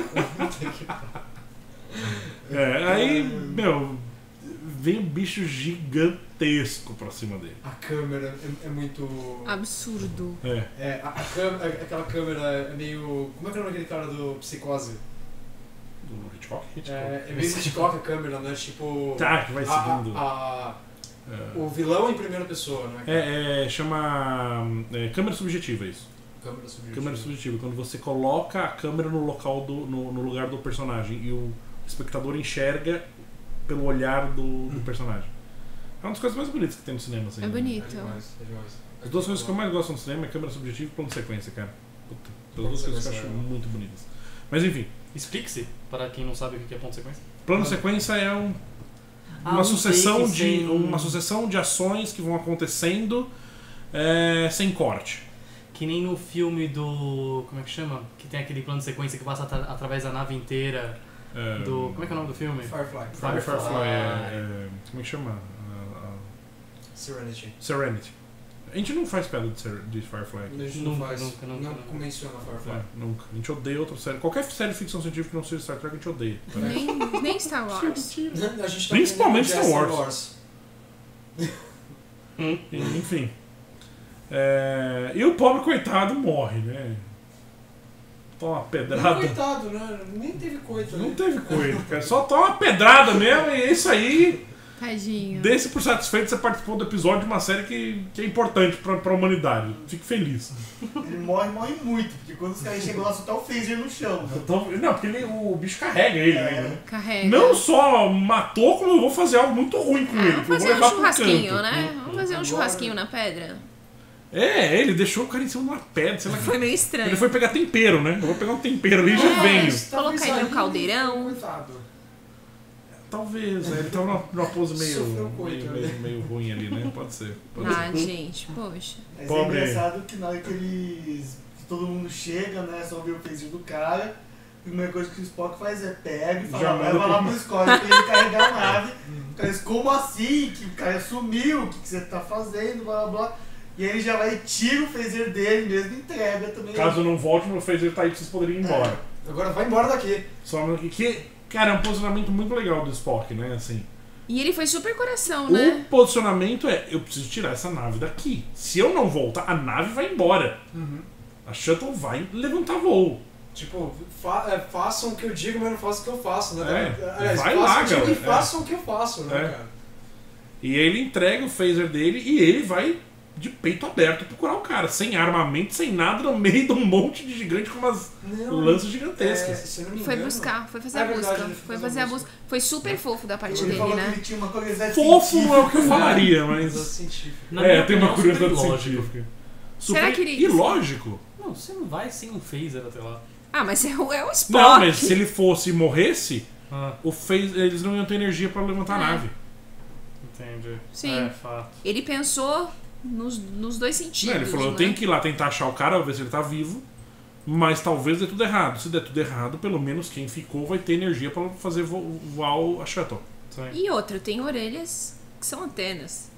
A: Aí, meu, vem um bicho gigantesco pra cima dele.
C: A câmera é muito...
D: Absurdo.
C: Aquela câmera é meio... Como é que é o nome daquele cara do Psicose?
A: Do Hitchcock?
C: É meio Hitchcock a câmera, né? Tipo...
A: Tá, que vai seguindo.
C: O vilão em primeira pessoa, né?
A: Chama câmera subjetiva, isso.
C: Câmera subjetiva.
A: Câmera subjetiva, quando você coloca a câmera no local no lugar do personagem e o espectador enxerga pelo olhar do personagem. É uma das coisas mais bonitas que tem no cinema. Assim,
D: É bonito.
C: É demais.
A: As duas coisas que eu mais gosto no cinema é câmera subjetiva e plano de sequência, cara. Puta, as duas coisas que eu acho muito bonitas. Mas enfim.
E: Explique-se, para quem não sabe o que é ponto de sequência.
A: Plano de sequência é uma sucessão de ações que vão acontecendo sem corte.
E: Que nem no filme do... Como é que chama? Que tem aquele plano de sequência que passa através da nave inteira. Como é que é o nome do filme?
C: Firefly.
A: Firefly. Como é que chama? Serenity. A gente não faz piada de Firefly.
C: A gente
E: Nunca.
C: não menciona Firefly.
A: Nunca. A gente odeia outra série. Qualquer série de ficção científica que não seja Star Trek, a gente odeia.
D: Nem Star Wars.
C: A gente tá
A: Principalmente
C: aprendendo
A: Star
C: de
A: Wars. Enfim. E o pobre coitado morre, né? Toma uma pedrada.
C: Coitado, né? Nem teve coito.
A: Não teve coito, cara. Só toma uma pedrada mesmo e é isso aí.
D: Tadinho.
A: Desse por satisfeito, você participou do episódio de uma série que é importante pra humanidade. Fique feliz.
B: Ele morre muito, porque quando os caras chegam lá, só tá o phaser no chão.
A: Não, porque o bicho carrega ele, né?
D: Carrega.
A: Não só matou, como eu vou fazer algo muito ruim com ele.
D: Vamos
A: que eu vou
D: fazer um
A: levar pro
D: churrasquinho,
A: canto.
D: né? Vamos fazer um churrasquinho na pedra?
A: Ele deixou o cara em cima de uma pedra, sei lá.
D: Foi meio estranho.
A: Ele foi pegar tempero, né? Eu vou pegar um tempero ali e já venho.
D: Colocar ele no caldeirão.
C: Coitado.
A: Talvez, ele tava numa pose
C: Sofreu coito,
A: meio ruim ali, né? Pode ser.
D: Gente, poxa.
B: Mas
A: Pobre.
B: é engraçado que na hora que todo mundo chega, né, só vê o phaser do cara, a primeira coisa que o Spock faz é pega e
A: Já
B: fala, vai
A: manda
B: lá
A: pro-
B: pro Scott pra ele carregar a nave. O cara diz, como assim? Que o cara sumiu, o que você tá fazendo, blá blá blá. E aí ele já vai e tira o phaser dele mesmo e entrega também.
A: Caso não volte, meu phaser tá aí pra vocês poderem ir embora.
C: Agora vai embora daqui.
A: Só que, cara, é um posicionamento muito legal do Spock, né? Assim,
D: E ele foi super coração,
A: o
D: né?
A: posicionamento é, eu preciso tirar essa nave daqui. Se eu não voltar, a nave vai embora. A Shuttle vai levantar voo.
C: Tipo, façam o que eu digo, mas não façam o que eu faço, né?
A: Vai
C: façam
A: lá,
C: o que eu digo
A: galera.
C: e façam o que eu faço, né,
A: É.
C: cara?
A: E aí ele entrega o phaser dele e ele vai de peito aberto procurar o cara, sem armamento, sem nada, no meio de um monte de gigante com umas
C: Não,
A: lanças gigantescas.
C: se eu não me
D: Foi
C: engano,
D: buscar, foi fazer
C: É
D: a
C: verdade,
D: busca.
C: ele
D: Foi fazer a busca. Foi super fofo da parte
B: Ele
D: dele,
B: falou que
D: né?
B: ele tinha uma curiosidade
A: Fofo não é o que eu
B: científica.
A: falaria,
C: Curiosidade
A: mas.
C: científica.
E: Na minha
A: Tem uma
E: opinião,
A: curiosidade
E: super lógico.
A: científica.
D: Será que ele-
A: ilógico.
E: Não, você não vai sem um phaser até lá.
D: Ah, mas é o Spock.
A: Não, mas se ele fosse e morresse,
E: Ah,
A: eles não iam ter energia pra levantar a nave.
E: entendi.
D: Sim.
E: É, fato.
D: Ele pensou nos dois sentidos.
A: Não, ele falou, eu
D: né?
A: tenho que ir lá tentar achar o cara, ver se ele tá vivo, mas talvez dê tudo errado. Se der tudo errado, pelo menos quem ficou vai ter energia pra fazer voar a Shuttle.
E: Sim.
D: E outra, tem orelhas que são antenas.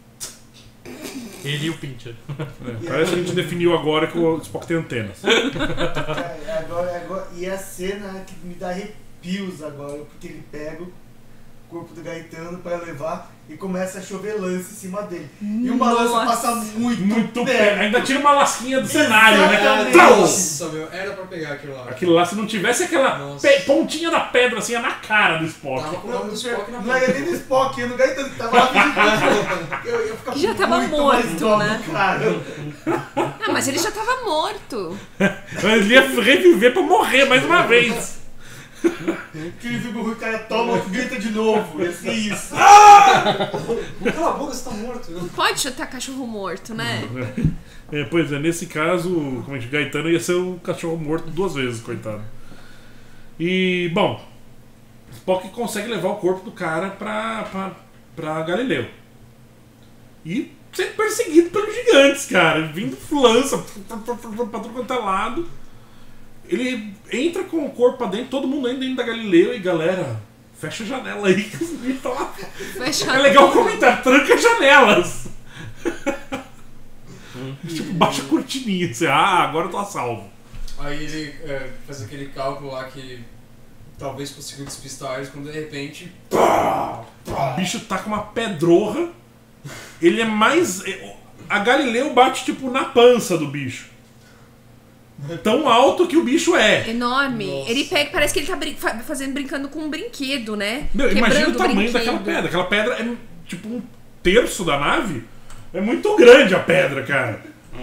E: Ele e o Pincher.
A: Parece que a gente definiu agora que o Spock tem antenas.
B: Cara, agora, e a cena que me dá arrepios agora, porque ele pega o corpo do Gaetano pra levar e começa a chover lance em cima dele. E uma lança
D: Nossa.
B: passa muito
A: Perto.
B: perto.
A: Ainda tira uma lasquinha do cenário, né?
B: Exatamente.
A: Tau!
C: Nossa, meu, era pra pegar aquilo lá.
A: Aquilo lá, se não tivesse aquela
C: Nossa.
A: pontinha da pedra assim, é na cara do Spock.
C: Tava com o nome do Spock na
B: Não era nem do Spock, no Gaetano que tava lá pedindo. Eu ficava
D: Que já tava
B: muito
D: morto,
B: mais dó do
D: né?
B: cara.
D: Ah, mas ele já tava morto.
A: Ele ia reviver pra morrer mais uma vez.
B: Que ele viu o cara toma, grita de novo. Ia ser isso.
C: Cala a boca, você tá morto.
D: Não pode chutar cachorro morto, né?
A: Pois é, nesse caso, como é que Gaetano ia ser o cachorro morto 2 vezes, coitado. E, bom, Spock consegue levar o corpo do cara pra Galileu. E sendo perseguido pelos gigantes, cara. Vindo lança pra tudo quanto é lado. Ele entra com o corpo pra dentro, todo mundo entra dentro da Galileu e galera, fecha a janela aí que os bichos estão lá.
D: Fecha
A: É legal comentar, tranca as janelas. Tipo, baixa a cortininha, assim, agora eu tô a salvo.
C: Aí ele faz aquele cálculo lá que talvez conseguiu despistar eles, quando de repente...
A: O bicho tá com uma pedrorra. Ele é mais. A Galileu bate tipo na pança do bicho. Tão alto que o bicho é.
D: Enorme.
C: Nossa.
D: Ele pega, parece que ele tá brincando com um brinquedo, né?
A: Meu, imagina o tamanho
D: brinquedo.
A: daquela pedra. Aquela pedra é tipo 1/3 da nave. É muito grande a pedra, cara.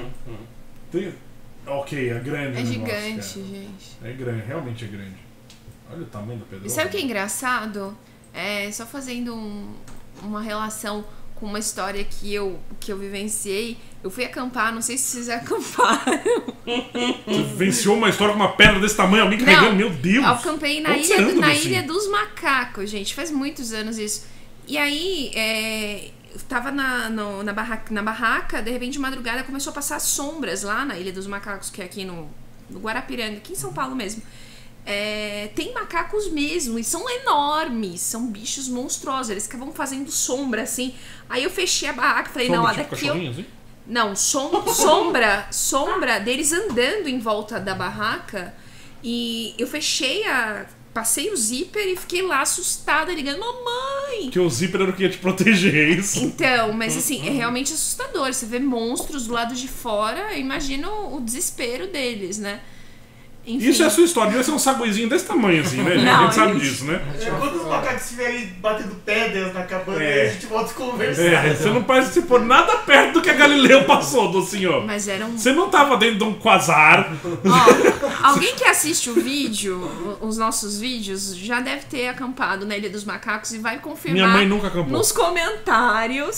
A: Ok, é grande.
D: É
A: o negócio,
D: gigante,
A: cara.
D: gente.
A: É grande, realmente é grande. Olha o tamanho da pedra.
D: E sabe o que é engraçado? É, só fazendo uma relação com uma história que eu vivenciei. Eu fui acampar, não sei se vocês acamparam.
A: Você venceu uma história com uma pedra desse tamanho, alguém carregando, meu Deus!
D: Eu acampei na,
A: Onde você anda,
D: na
A: Lucinha?
D: Ilha dos Macacos, gente. Faz muitos anos isso. E aí, eu tava na barraca, de repente de madrugada começou a passar sombras lá na Ilha dos Macacos, que é aqui no Guarapiranga, aqui em São Paulo mesmo. Tem macacos mesmo, e são enormes, são bichos monstruosos, eles vão fazendo sombra assim. Aí eu fechei a barraca, falei, não,
A: Tipo
D: daqui eu.
A: cachorrinho, assim?
D: Não, sombra deles andando em volta da barraca. E eu passei o zíper e fiquei lá assustada, ligando, mamãe!
A: Que o zíper era o que ia te proteger, é isso?
D: Então, mas assim, é realmente assustador. Você vê monstros do lado de fora, eu imagino o desespero deles, né? Enfim.
A: Isso é a sua história, devia ser um saguizinho desse tamanho, assim, né?
D: Não,
A: a gente sabe
D: isso-
A: disso, né?
B: Quando os macacos estiverem batendo pedras na cabana,
A: É.
B: aí a gente volta a conversar.
A: Você não participou nada perto do que a Galileu passou, do senhor.
D: Mas era um.
A: Você não tava dentro de um quasar.
D: Ó, alguém que assiste o vídeo, os nossos vídeos, já deve ter acampado na Ilha dos Macacos e vai confirmar
A: Minha mãe nunca acampou.
D: nos comentários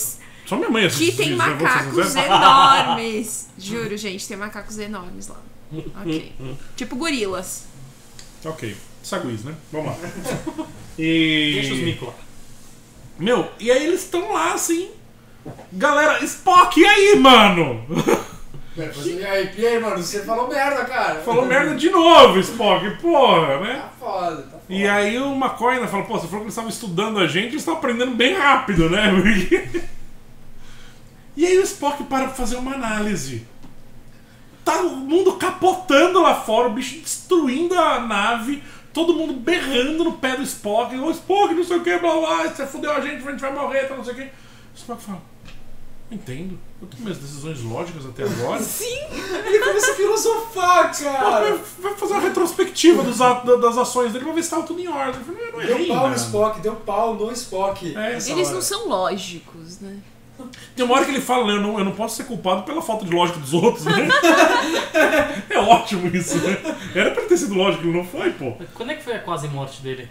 A: Só minha mãe assiste.
D: Que tem
A: isso, né? Vou ser
D: macacos
A: sincero.
D: enormes. Juro, gente, tem macacos enormes lá. Ok. Tipo gorilas.
A: Ok. Saguis, né? Vamos lá. E...
E: Deixa os micos lá.
A: Meu, e aí eles estão lá assim. Galera, Spock, e aí, mano?
C: E aí, mano, você falou merda, cara.
A: Falou merda de novo, Spock, porra, né?
C: Tá foda, tá foda.
A: E aí o McCoy ainda fala, pô, você falou que eles estavam estudando a gente, eles estavam aprendendo bem rápido, né? Porque... E aí o Spock para pra fazer uma análise. Tá o mundo capotando lá fora, o bicho destruindo a nave, todo mundo berrando no pé do Spock. O Spock, não sei o que, blá blá, você fudeu a gente vai morrer, tá, não sei o que. O Spock fala, entendo, eu tenho minhas decisões lógicas até agora.
D: Sim!
C: Ele começa a filosofar, cara.
A: Vai fazer uma retrospectiva das ações dele pra ver se tava tudo em ordem. Eu falei, não errei,
C: Deu pau no
A: né?
C: Spock, deu pau no Spock.
A: É,
D: Eles não são lógicos, né?
A: tem uma hora que ele fala, né, eu não posso ser culpado pela falta de lógica dos outros, né? É ótimo isso, né? Era pra ter sido lógico, ele não foi, pô.
E: Quando é que foi a quase morte dele?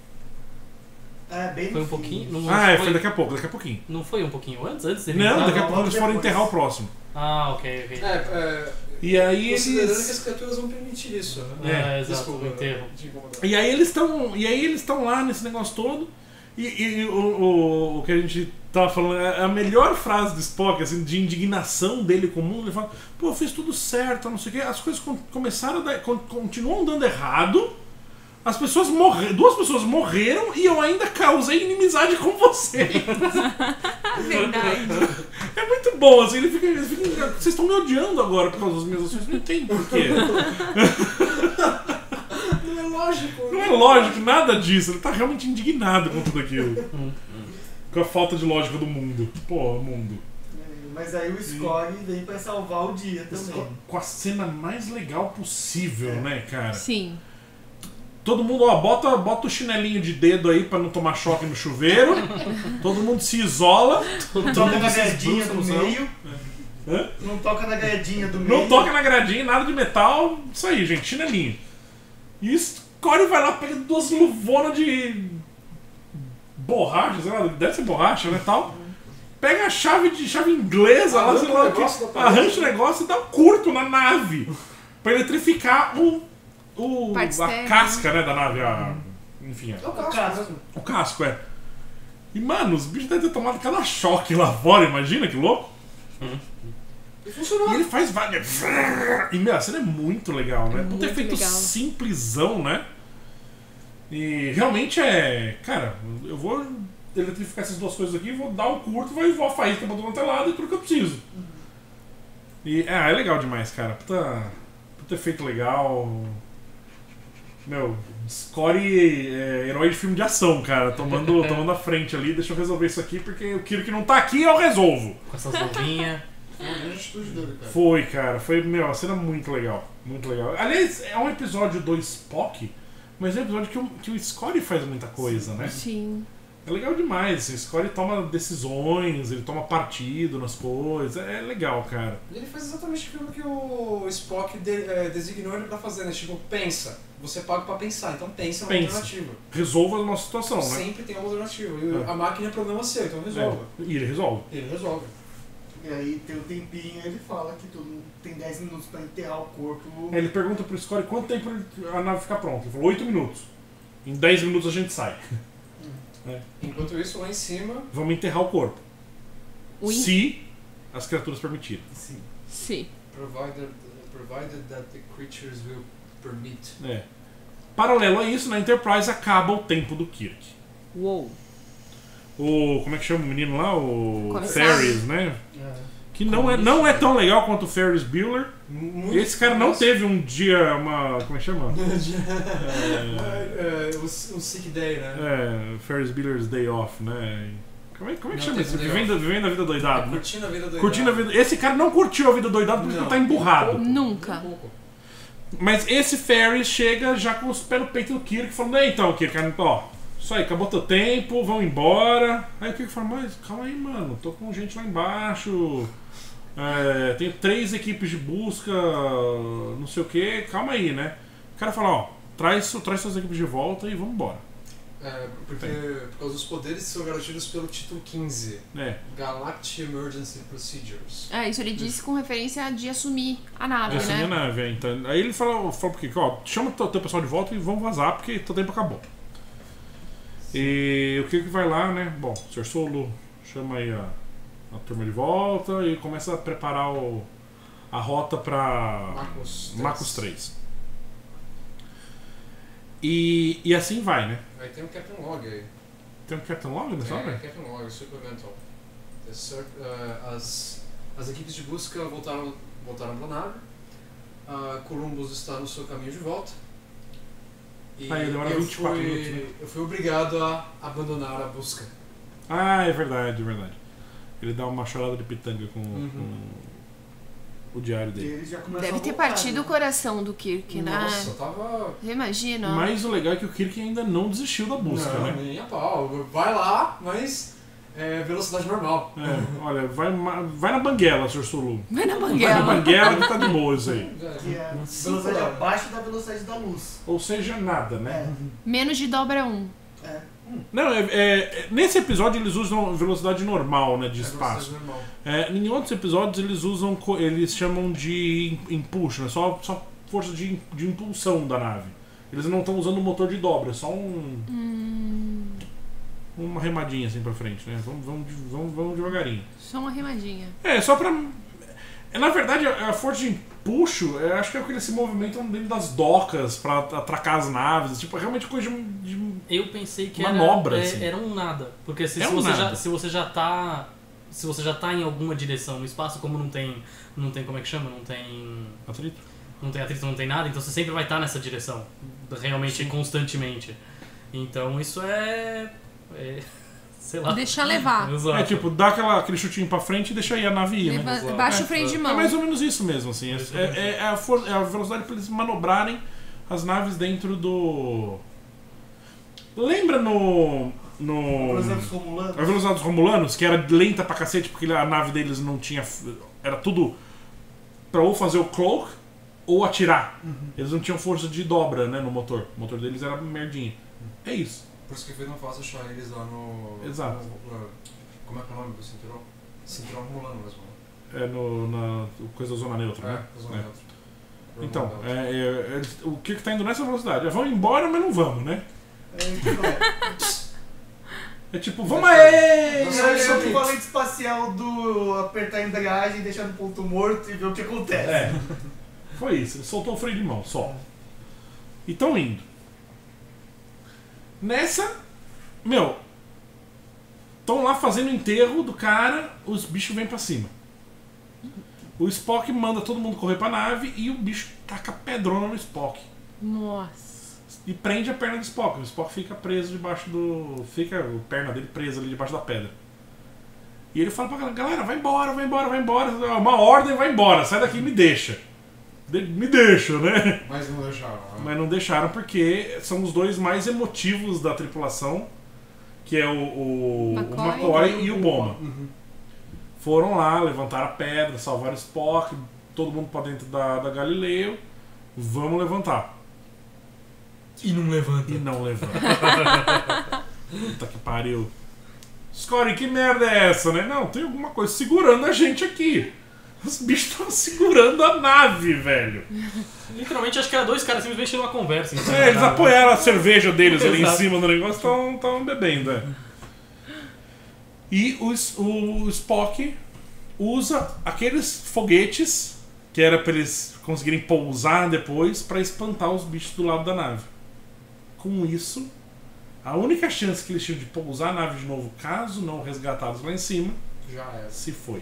B: É, bem
E: Foi um
B: no fim.
E: pouquinho? Não,
A: Foi daqui a pouquinho.
E: Não foi um pouquinho antes? Antes dele
A: Não,
E: entrar?
A: daqui a pouco eles foram
B: depois.
A: enterrar o próximo.
E: Ah, ok.
A: E aí
C: Considerando que
A: eles...
C: as criaturas vão permitir isso, né?
E: É, exato,
C: Desculpa,
E: o enterro.
C: te incomodar.
A: E aí eles estão lá nesse negócio todo. E o que a gente tava falando, a melhor frase do Spock, assim, de indignação dele com o mundo, ele fala, pô, eu fiz tudo certo, não sei o que, as coisas começaram continuam dando errado, as pessoas duas pessoas morreram e eu ainda causei inimizade com vocês.
D: Verdade.
A: É muito bom, assim, ele fica, vocês estão me odiando agora por causa das minhas ações, não entendo por quê.
C: Não é lógico.
A: Não é lógico, nada disso, ele tá realmente indignado com tudo aquilo. Com a falta de lógica do mundo. Pô, mundo.
B: Mas aí o Scotty vem pra salvar o dia também.
A: Com a cena mais legal possível, né, cara?
D: Sim.
A: Todo mundo, ó, bota o chinelinho de dedo aí pra não tomar choque no chuveiro. Todo mundo se isola.
B: Toca na gradinha do
A: Bruxa,
B: meio.
A: Hã?
B: Não toca na gradinha do meio.
A: Não toca na gradinha, nada de metal. Isso aí, gente, chinelinho. E o Scotty vai lá, pega duas luvonas de borracha, sei lá, deve ser borracha, né, tal. Pega a chave inglesa, lá, sei lá, arranca o negócio e dá um curto na nave. Pra eletrificar a casca, né, da nave. Enfim,
C: É o casco mesmo.
A: o casco, é. E, mano, os bichos devem ter tomado cada choque lá fora, imagina que louco.
C: E funcionou.
A: E ele faz várias. E, meu, a cena é muito legal, né? Puta
D: muito
A: efeito
D: legal.
A: simplesão, né? E realmente é. Cara, eu vou eletrificar essas duas coisas aqui, vou dar um curto, vou voar a faísca pra todo quanto é lado e tudo que eu preciso. E é legal demais, cara. Puta efeito legal. Meu, Scotty herói de filme de ação, cara. Tomando a frente ali, deixa eu resolver isso aqui, porque o Kirk não tá aqui, eu resolvo.
E: Com essas luvinhas.
C: Foi uma grande atitude dele, cara.
A: Foi, cara. Foi, meu, uma cena muito legal. Muito legal. Aliás, é um episódio do Spock, mas é um episódio que o Scotty faz muita coisa, né?
D: Sim.
A: É legal demais. O Scotty toma decisões, ele toma partido nas coisas. É legal, cara.
C: E ele faz exatamente aquilo que o Spock designou ele pra fazer, né? Tipo, pensa. Você paga pra pensar, então pensa na alternativa.
A: Resolva a nossa situação, né?
C: Sempre tem uma alternativa. E a máquina é problema seu, então resolva.
A: E ele resolve.
C: Ele resolve.
B: E aí tem um tempinho, ele fala que todo mundo tem 10 minutos pra enterrar o corpo.
A: Ele pergunta pro Scotty quanto tempo a nave ficar pronta. Ele falou 8 minutos. Em 10 minutos a gente sai.
C: Enquanto isso, lá em cima...
A: Vamos enterrar o corpo.
D: Ui.
A: Se as criaturas permitirem.
B: Sim.
D: Sim.
C: Provided that the creatures will permit.
A: É. Paralelo a isso, na Enterprise acaba o tempo do Kirk.
D: Uou.
A: Como é que chama o menino lá? O
D: Comissário.
A: Ferris, né? Que não é tão legal quanto o Ferris Bueller. Esse cara não teve um dia, como é que chama?
C: O Sick Day, né?
A: Ferris Bueller's Day Off, né? Como é que
C: Não
A: chama isso?
C: teve day
A: Vivendo a vida doidado, né?
C: Curtindo a vida doidada.
A: Curtindo a vida. Esse cara não curtiu a vida doidada porque
C: Não.
A: ele tá emburrado.
D: Nunca.
A: Mas esse Ferris chega já com os pés no peito do Kirk, falando: então, Kirk, ó, isso aí, acabou teu tempo, vamos embora. Aí o Kirk fala: mas calma aí, mano, tô com gente lá embaixo. Tenho 3 equipes de busca, não sei o que, calma aí, né? O cara fala: ó, traz suas equipes de volta e vamos embora.
C: Por causa dos poderes que são garantidos pelo título 15. Galactic Emergency Procedures.
D: Isso ele disse com referência de assumir a nave, né?
A: Assumir a nave, então. Aí ele falou porque, chama o teu pessoal de volta e vamos vazar, porque teu tempo acabou. E o que vai lá, né? Bom, o Sr. Solo chama aí a turma de volta e começa a preparar a rota pra Macos 3. E assim vai, né?
C: Aí tem um Captain Log aí.
A: Tem um Captain Log nessa hora?
C: Captain Log, Supermental. As equipes de busca voltaram pra nave. Columbus está no seu caminho de volta. E
A: demora 24 minutos, né?
C: eu fui obrigado a abandonar a busca.
A: É verdade. Ele dá uma chorada de pitanga com o diário dele.
D: Deve ter partido o coração do Kirk, né?
C: Nossa, tava...
D: Imagina.
A: Mas o legal é que o Kirk ainda não desistiu da busca, né?
C: Nem a pau. Vai lá, mas velocidade normal.
A: Olha, vai na banguela, Sr. Sulu.
D: Vai na
A: Vai na banguela que tá de boa isso aí.
B: Que é velocidade abaixo da velocidade da luz.
A: Ou seja, nada, né?
D: Menos de dobra 1.
A: Não, nesse episódio eles usam velocidade normal, né, de espaço. Em outros episódios eles chamam de impulsion, é só força de impulsão da nave. Eles não estão usando o motor de dobra, é só uma remadinha assim pra frente, né? Vamos devagarinho.
D: Só uma remadinha.
A: Só pra... Na verdade, a força de empuxo, acho que é porque eles se movimentam dentro das docas pra atracar as naves. Tipo, é realmente coisa de
E: eu pensei que
A: manobra,
E: era um nada. Porque se você já tá em alguma direção no espaço, como não tem como é que chama? Não tem
A: atrito.
E: Não tem atrito, não tem nada, então você sempre vai estar nessa direção. Realmente, constantemente. Então isso sei lá.
D: Deixar levar.
E: Exato.
A: Tipo, dá aquele chutinho pra frente e deixa aí a nave ir, né?
D: Baixa o freio de mão.
A: É mais ou menos isso mesmo, assim. É a velocidade pra eles manobrarem as naves dentro do... Lembra no
B: Romulanos.
A: A velocidade dos Romulanos, que era lenta pra cacete, porque a nave deles não tinha... Era tudo pra ou fazer o cloak ou atirar. Eles não tinham força de dobra, né, no motor. O motor deles era merdinha. É isso.
C: Por isso que foi não fácil achar eles lá no...
A: Exato.
C: Como é que é o nome do cinturão? Cinturão Romulano mesmo.
A: Na coisa da zona neutra, né?
C: Zona neutra.
A: Então, o que tá indo nessa velocidade? Vamos embora, mas não vamos, né? Tipo, vamos aí!
B: É o equivalente espacial do apertar a embreagem, deixar no ponto morto e ver o que acontece.
A: Foi isso, ele soltou o freio de mão, só. E tão indo. Nessa, estão lá fazendo o enterro do cara, os bichos vêm pra cima. O Spock manda todo mundo correr pra nave e o bicho taca pedrona no Spock.
D: Nossa.
A: E prende a perna do Spock. O Spock fica preso debaixo do... Fica a perna dele presa ali debaixo da pedra. E ele fala pra galera, vai embora. Uma ordem, vai embora, sai daqui e me deixa. Me deixa, né?
C: Mas não deixaram. Né?
A: Mas não deixaram porque são os dois mais emotivos da tripulação, que é o McCoy e o Boma. Foram lá, levantaram a pedra, salvaram o Spock, todo mundo pra dentro da Galileu. Vamos levantar.
E: E não levanta.
A: Puta que pariu. Scotty, que merda é essa, né? Não, tem alguma coisa segurando a gente aqui. Os bichos estavam segurando a nave, velho.
E: Literalmente, acho que era dois caras simplesmente numa conversa. Então,
A: eles apoiaram a cerveja deles ali em cima do negócio e estavam bebendo. E o Spock usa aqueles foguetes que era pra eles conseguirem pousar depois pra espantar os bichos do lado da nave. Com isso, a única chance que eles tinham de pousar a nave de novo, caso não resgatados lá em cima,
C: já era.
A: Se foi.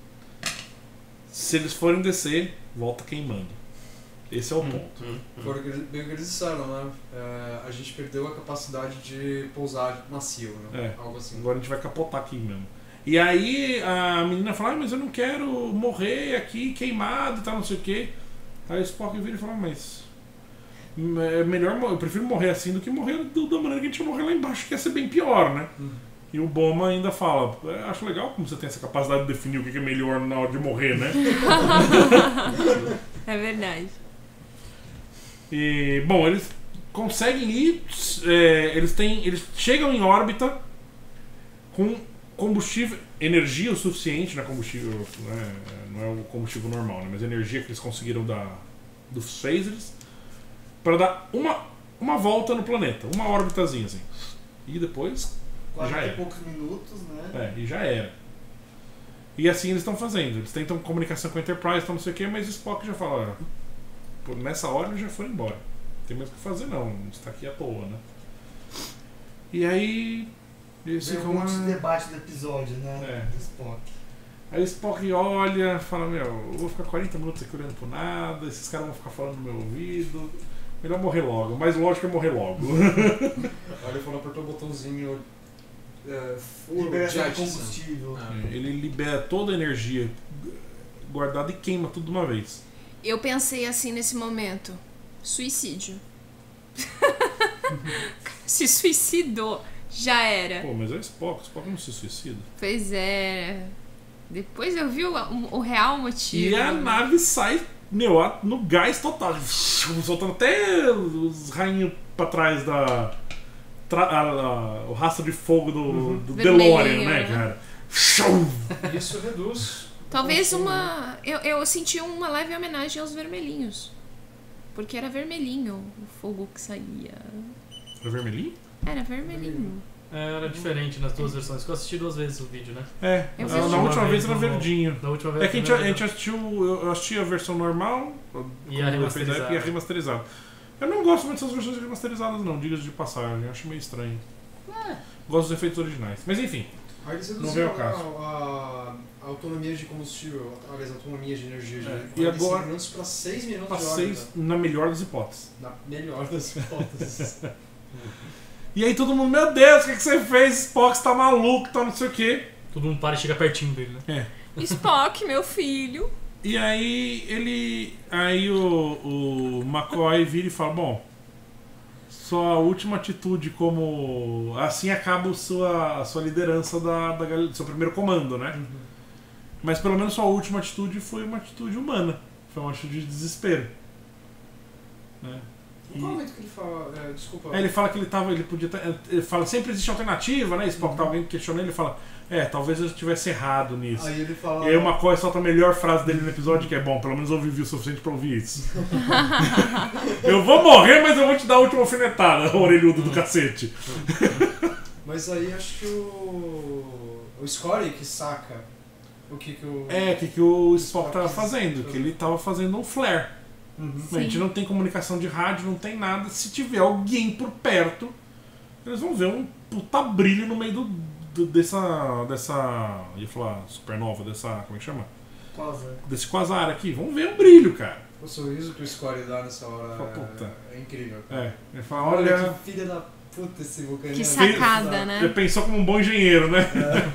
A: Se eles forem descer, volta queimando. Esse é o ponto.
C: Foi bem que eles disseram, né? A gente perdeu a capacidade de pousar macio, né? Algo assim.
A: Agora a gente vai capotar aqui mesmo. E aí a menina fala, mas eu não quero morrer aqui queimado e tal, não sei o que. Aí o Spock vira e fala, mas é melhor, eu prefiro morrer assim do que morrer da maneira que a gente ia morrer lá embaixo, que ia ser bem pior, né? E o Boma ainda fala, acho legal como você tem essa capacidade de definir o que é melhor na hora de morrer, né?
D: É verdade.
A: E, bom, eles conseguem ir. Eles chegam em órbita com combustível, energia o suficiente, não é combustível, não é o combustível normal, né, mas energia que eles conseguiram dos phasers para dar uma volta no planeta, uma órbitazinha assim. E depois
B: 40
A: já
B: e
A: era.
B: poucos minutos, né?
A: E já era. E assim eles estão fazendo. Eles tentam comunicação com a Enterprise, não sei o que, mas o Spock já fala: nessa hora eles já foram embora. Não tem mais o que fazer, não. Está aqui à toa, né? E aí. Eles
B: Tem
A: ficam
B: um monte de
A: lá.
B: debate do episódio, né? Do Spock.
A: Aí o Spock olha, fala: meu, eu vou ficar 40 minutos aqui olhando pro nada, esses caras vão ficar falando no meu ouvido. Melhor morrer logo, mas lógico é morrer logo.
C: Aí ele falou, apertou o botãozinho.
B: Liberação de
C: jet,
B: combustível.
A: Ele libera toda a energia guardada e queima tudo de uma vez.
D: Eu pensei assim nesse momento. Suicídio. Se suicidou. Já era.
A: Pô, mas é o Spock não se suicida.
D: Pois é. Depois eu vi o real motivo.
A: E a nave sai, no gás total. Soltando até os rainhos pra trás o rastro de fogo do DeLorean, né, cara?
C: Isso reduz.
D: Talvez eu senti uma leve homenagem aos vermelhinhos. Porque era vermelhinho o fogo que saía.
A: É vermelhinho?
D: Era vermelhinho.
E: Era diferente nas duas versões, que eu assisti 2 vezes o vídeo, né?
D: Eu
A: Na última vez era
E: no-
A: verdinho.
E: Na última vez
A: É que a gente assistiu, eu assisti a versão normal
E: E a remasterizada.
A: e a remasterizada. Eu não gosto muito dessas versões remasterizadas não, diga de passagem, eu acho meio estranho. Gosto dos efeitos originais. Mas enfim,
C: Aí eles
A: Não veio
C: reduziram
A: ao caso.
C: a autonomia de combustível, aliás, a autonomia de energia de
A: É.
C: 45
A: E agora-
C: minutos para 6 minutos
A: pra
C: de
A: 6
C: órbita.
A: na melhor das hipóteses.
C: Na melhor das hipóteses.
A: E aí todo mundo, meu Deus, o que você fez? Spock, você tá maluco, tá não sei o quê.
E: Todo mundo para e chega pertinho dele, né?
D: Spock, meu filho.
A: E aí o McCoy vira e fala, bom, sua última atitude como... Assim acaba a sua liderança do seu primeiro comando, né? Mas pelo menos sua última atitude foi uma atitude humana. Foi uma atitude de desespero. Né?
C: Em qual momento que ele fala. Desculpa.
A: Ele fala que ele podia ele fala, sempre existe alternativa, né? Spock tá alguém questionando, ele fala, talvez eu estivesse errado nisso.
C: Aí ele fala.
A: E aí o McCoy solta a melhor frase dele no episódio, que é bom, pelo menos eu vivi o suficiente pra ouvir isso. Eu vou morrer, mas eu vou te dar a última alfinetada, orelhudo do cacete.
C: Mas aí acho que o Scotty que saca o que o.
A: Que o Spock tava fazendo, que ele tava fazendo um flare. A gente não tem comunicação de rádio, não tem nada. Se tiver alguém por perto, eles vão ver um puta brilho no meio dessa. Eu ia falar supernova, dessa. Como é que chama?
B: Quasar.
A: Desse quasar aqui. Vão ver um brilho, cara.
C: O sorriso que o Scotty dá nessa hora
A: Puta.
C: é incrível.
A: Ele fala, olha.
C: Que filha da puta esse vulcaniano.
D: Que sacada, né?
A: Ele pensou como um bom engenheiro, né?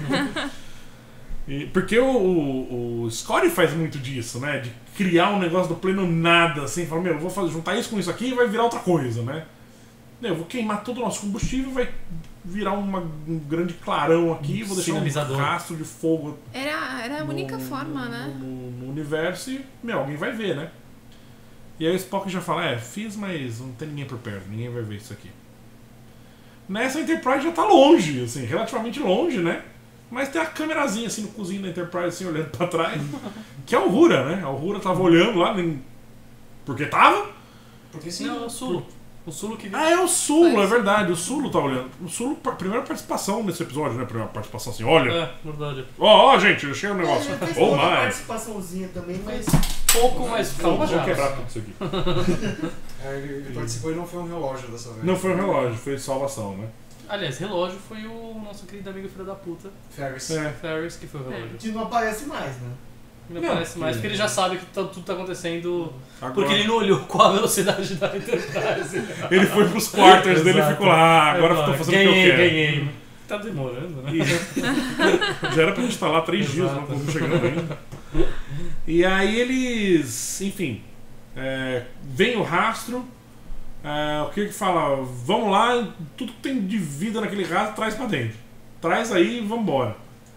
A: Porque o Scotty faz muito disso, né? De criar um negócio do pleno nada, assim, falar, eu vou juntar isso com isso aqui e vai virar outra coisa, né? Eu vou queimar todo o nosso combustível, vai virar um grande clarão aqui, vou deixar um rastro de fogo.
D: Era a única forma, né?
A: No universo e, alguém vai ver, né? E aí o Spock já fala, fiz, mas não tem ninguém por perto, ninguém vai ver isso aqui. Nessa Enterprise já tá longe, assim, relativamente longe, né? Mas tem a câmerazinha assim no cozinho da Enterprise, assim, olhando pra trás. Que é a Uhura, né? A Uhura tava olhando lá, porque tava.
C: Porque sim.
E: Não, é o Sulo. O Sulo que viu.
A: É o Sulo, é verdade. O Sulo tá olhando. O Sulo, primeira participação nesse episódio, né? Primeira participação assim, olha.
E: É, verdade.
A: Ó, gente, eu chego um negócio.
B: Ele fez
A: Ou
B: outra
A: mais.
B: participaçãozinha também, mas
E: Pouco, mas calma já.
A: Vou quebrar tudo isso aqui.
C: Ele participou e não foi um relógio dessa vez.
A: Não foi um relógio, foi salvação, né?
E: Aliás, relógio foi o nosso querido amigo filho da puta,
C: Ferris.
E: Ferris, que foi o relógio.
B: que não aparece mais, né?
E: Não aparece mais, porque ele já sabe que tudo tá acontecendo.
A: Agora,
E: Porque ele não olhou qual a velocidade da Enterprise.
A: ele foi pros quarters dele e
E: Exato.
A: ficou lá, agora eu tô fazendo o que eu quero.
E: Ganhei. Tá demorando, né?
A: E já era pra gente estar lá 3 dias,
E: Exato.
A: não estamos chegando ainda. E aí eles, enfim, vem o rastro, o que fala? Vamos lá, tudo que tem de vida naquele rastro, traz pra dentro. Traz aí e vambora.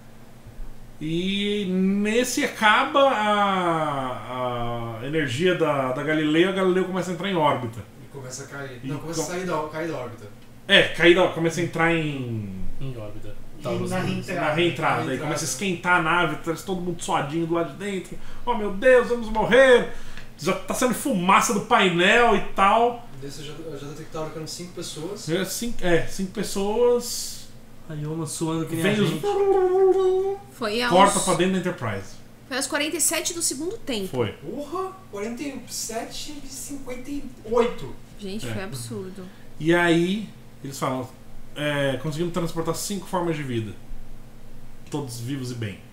A: E nesse acaba a energia da Galileu, a Galileu começa a entrar em órbita.
C: Começa a cair.
A: E
C: Não, começa a cair da órbita.
A: Começa a entrar em
E: órbita.
A: na reentrada, aí começa a esquentar a nave, traz todo mundo suadinho do lado de dentro. Oh meu Deus, vamos morrer! Já tá saindo fumaça do painel e tal.
C: Desse já detectaram que eram 5 pessoas.
A: 5 pessoas.
E: A Yoma suando que nem
A: Vem
E: a gente.
A: Corta pra dentro da Enterprise.
D: Foi aos 47 do segundo tempo.
A: Foi.
C: Porra! 47 e 58.
D: Gente, foi absurdo.
A: E aí, eles falam: conseguimos transportar 5 formas de vida. Todos vivos e bem.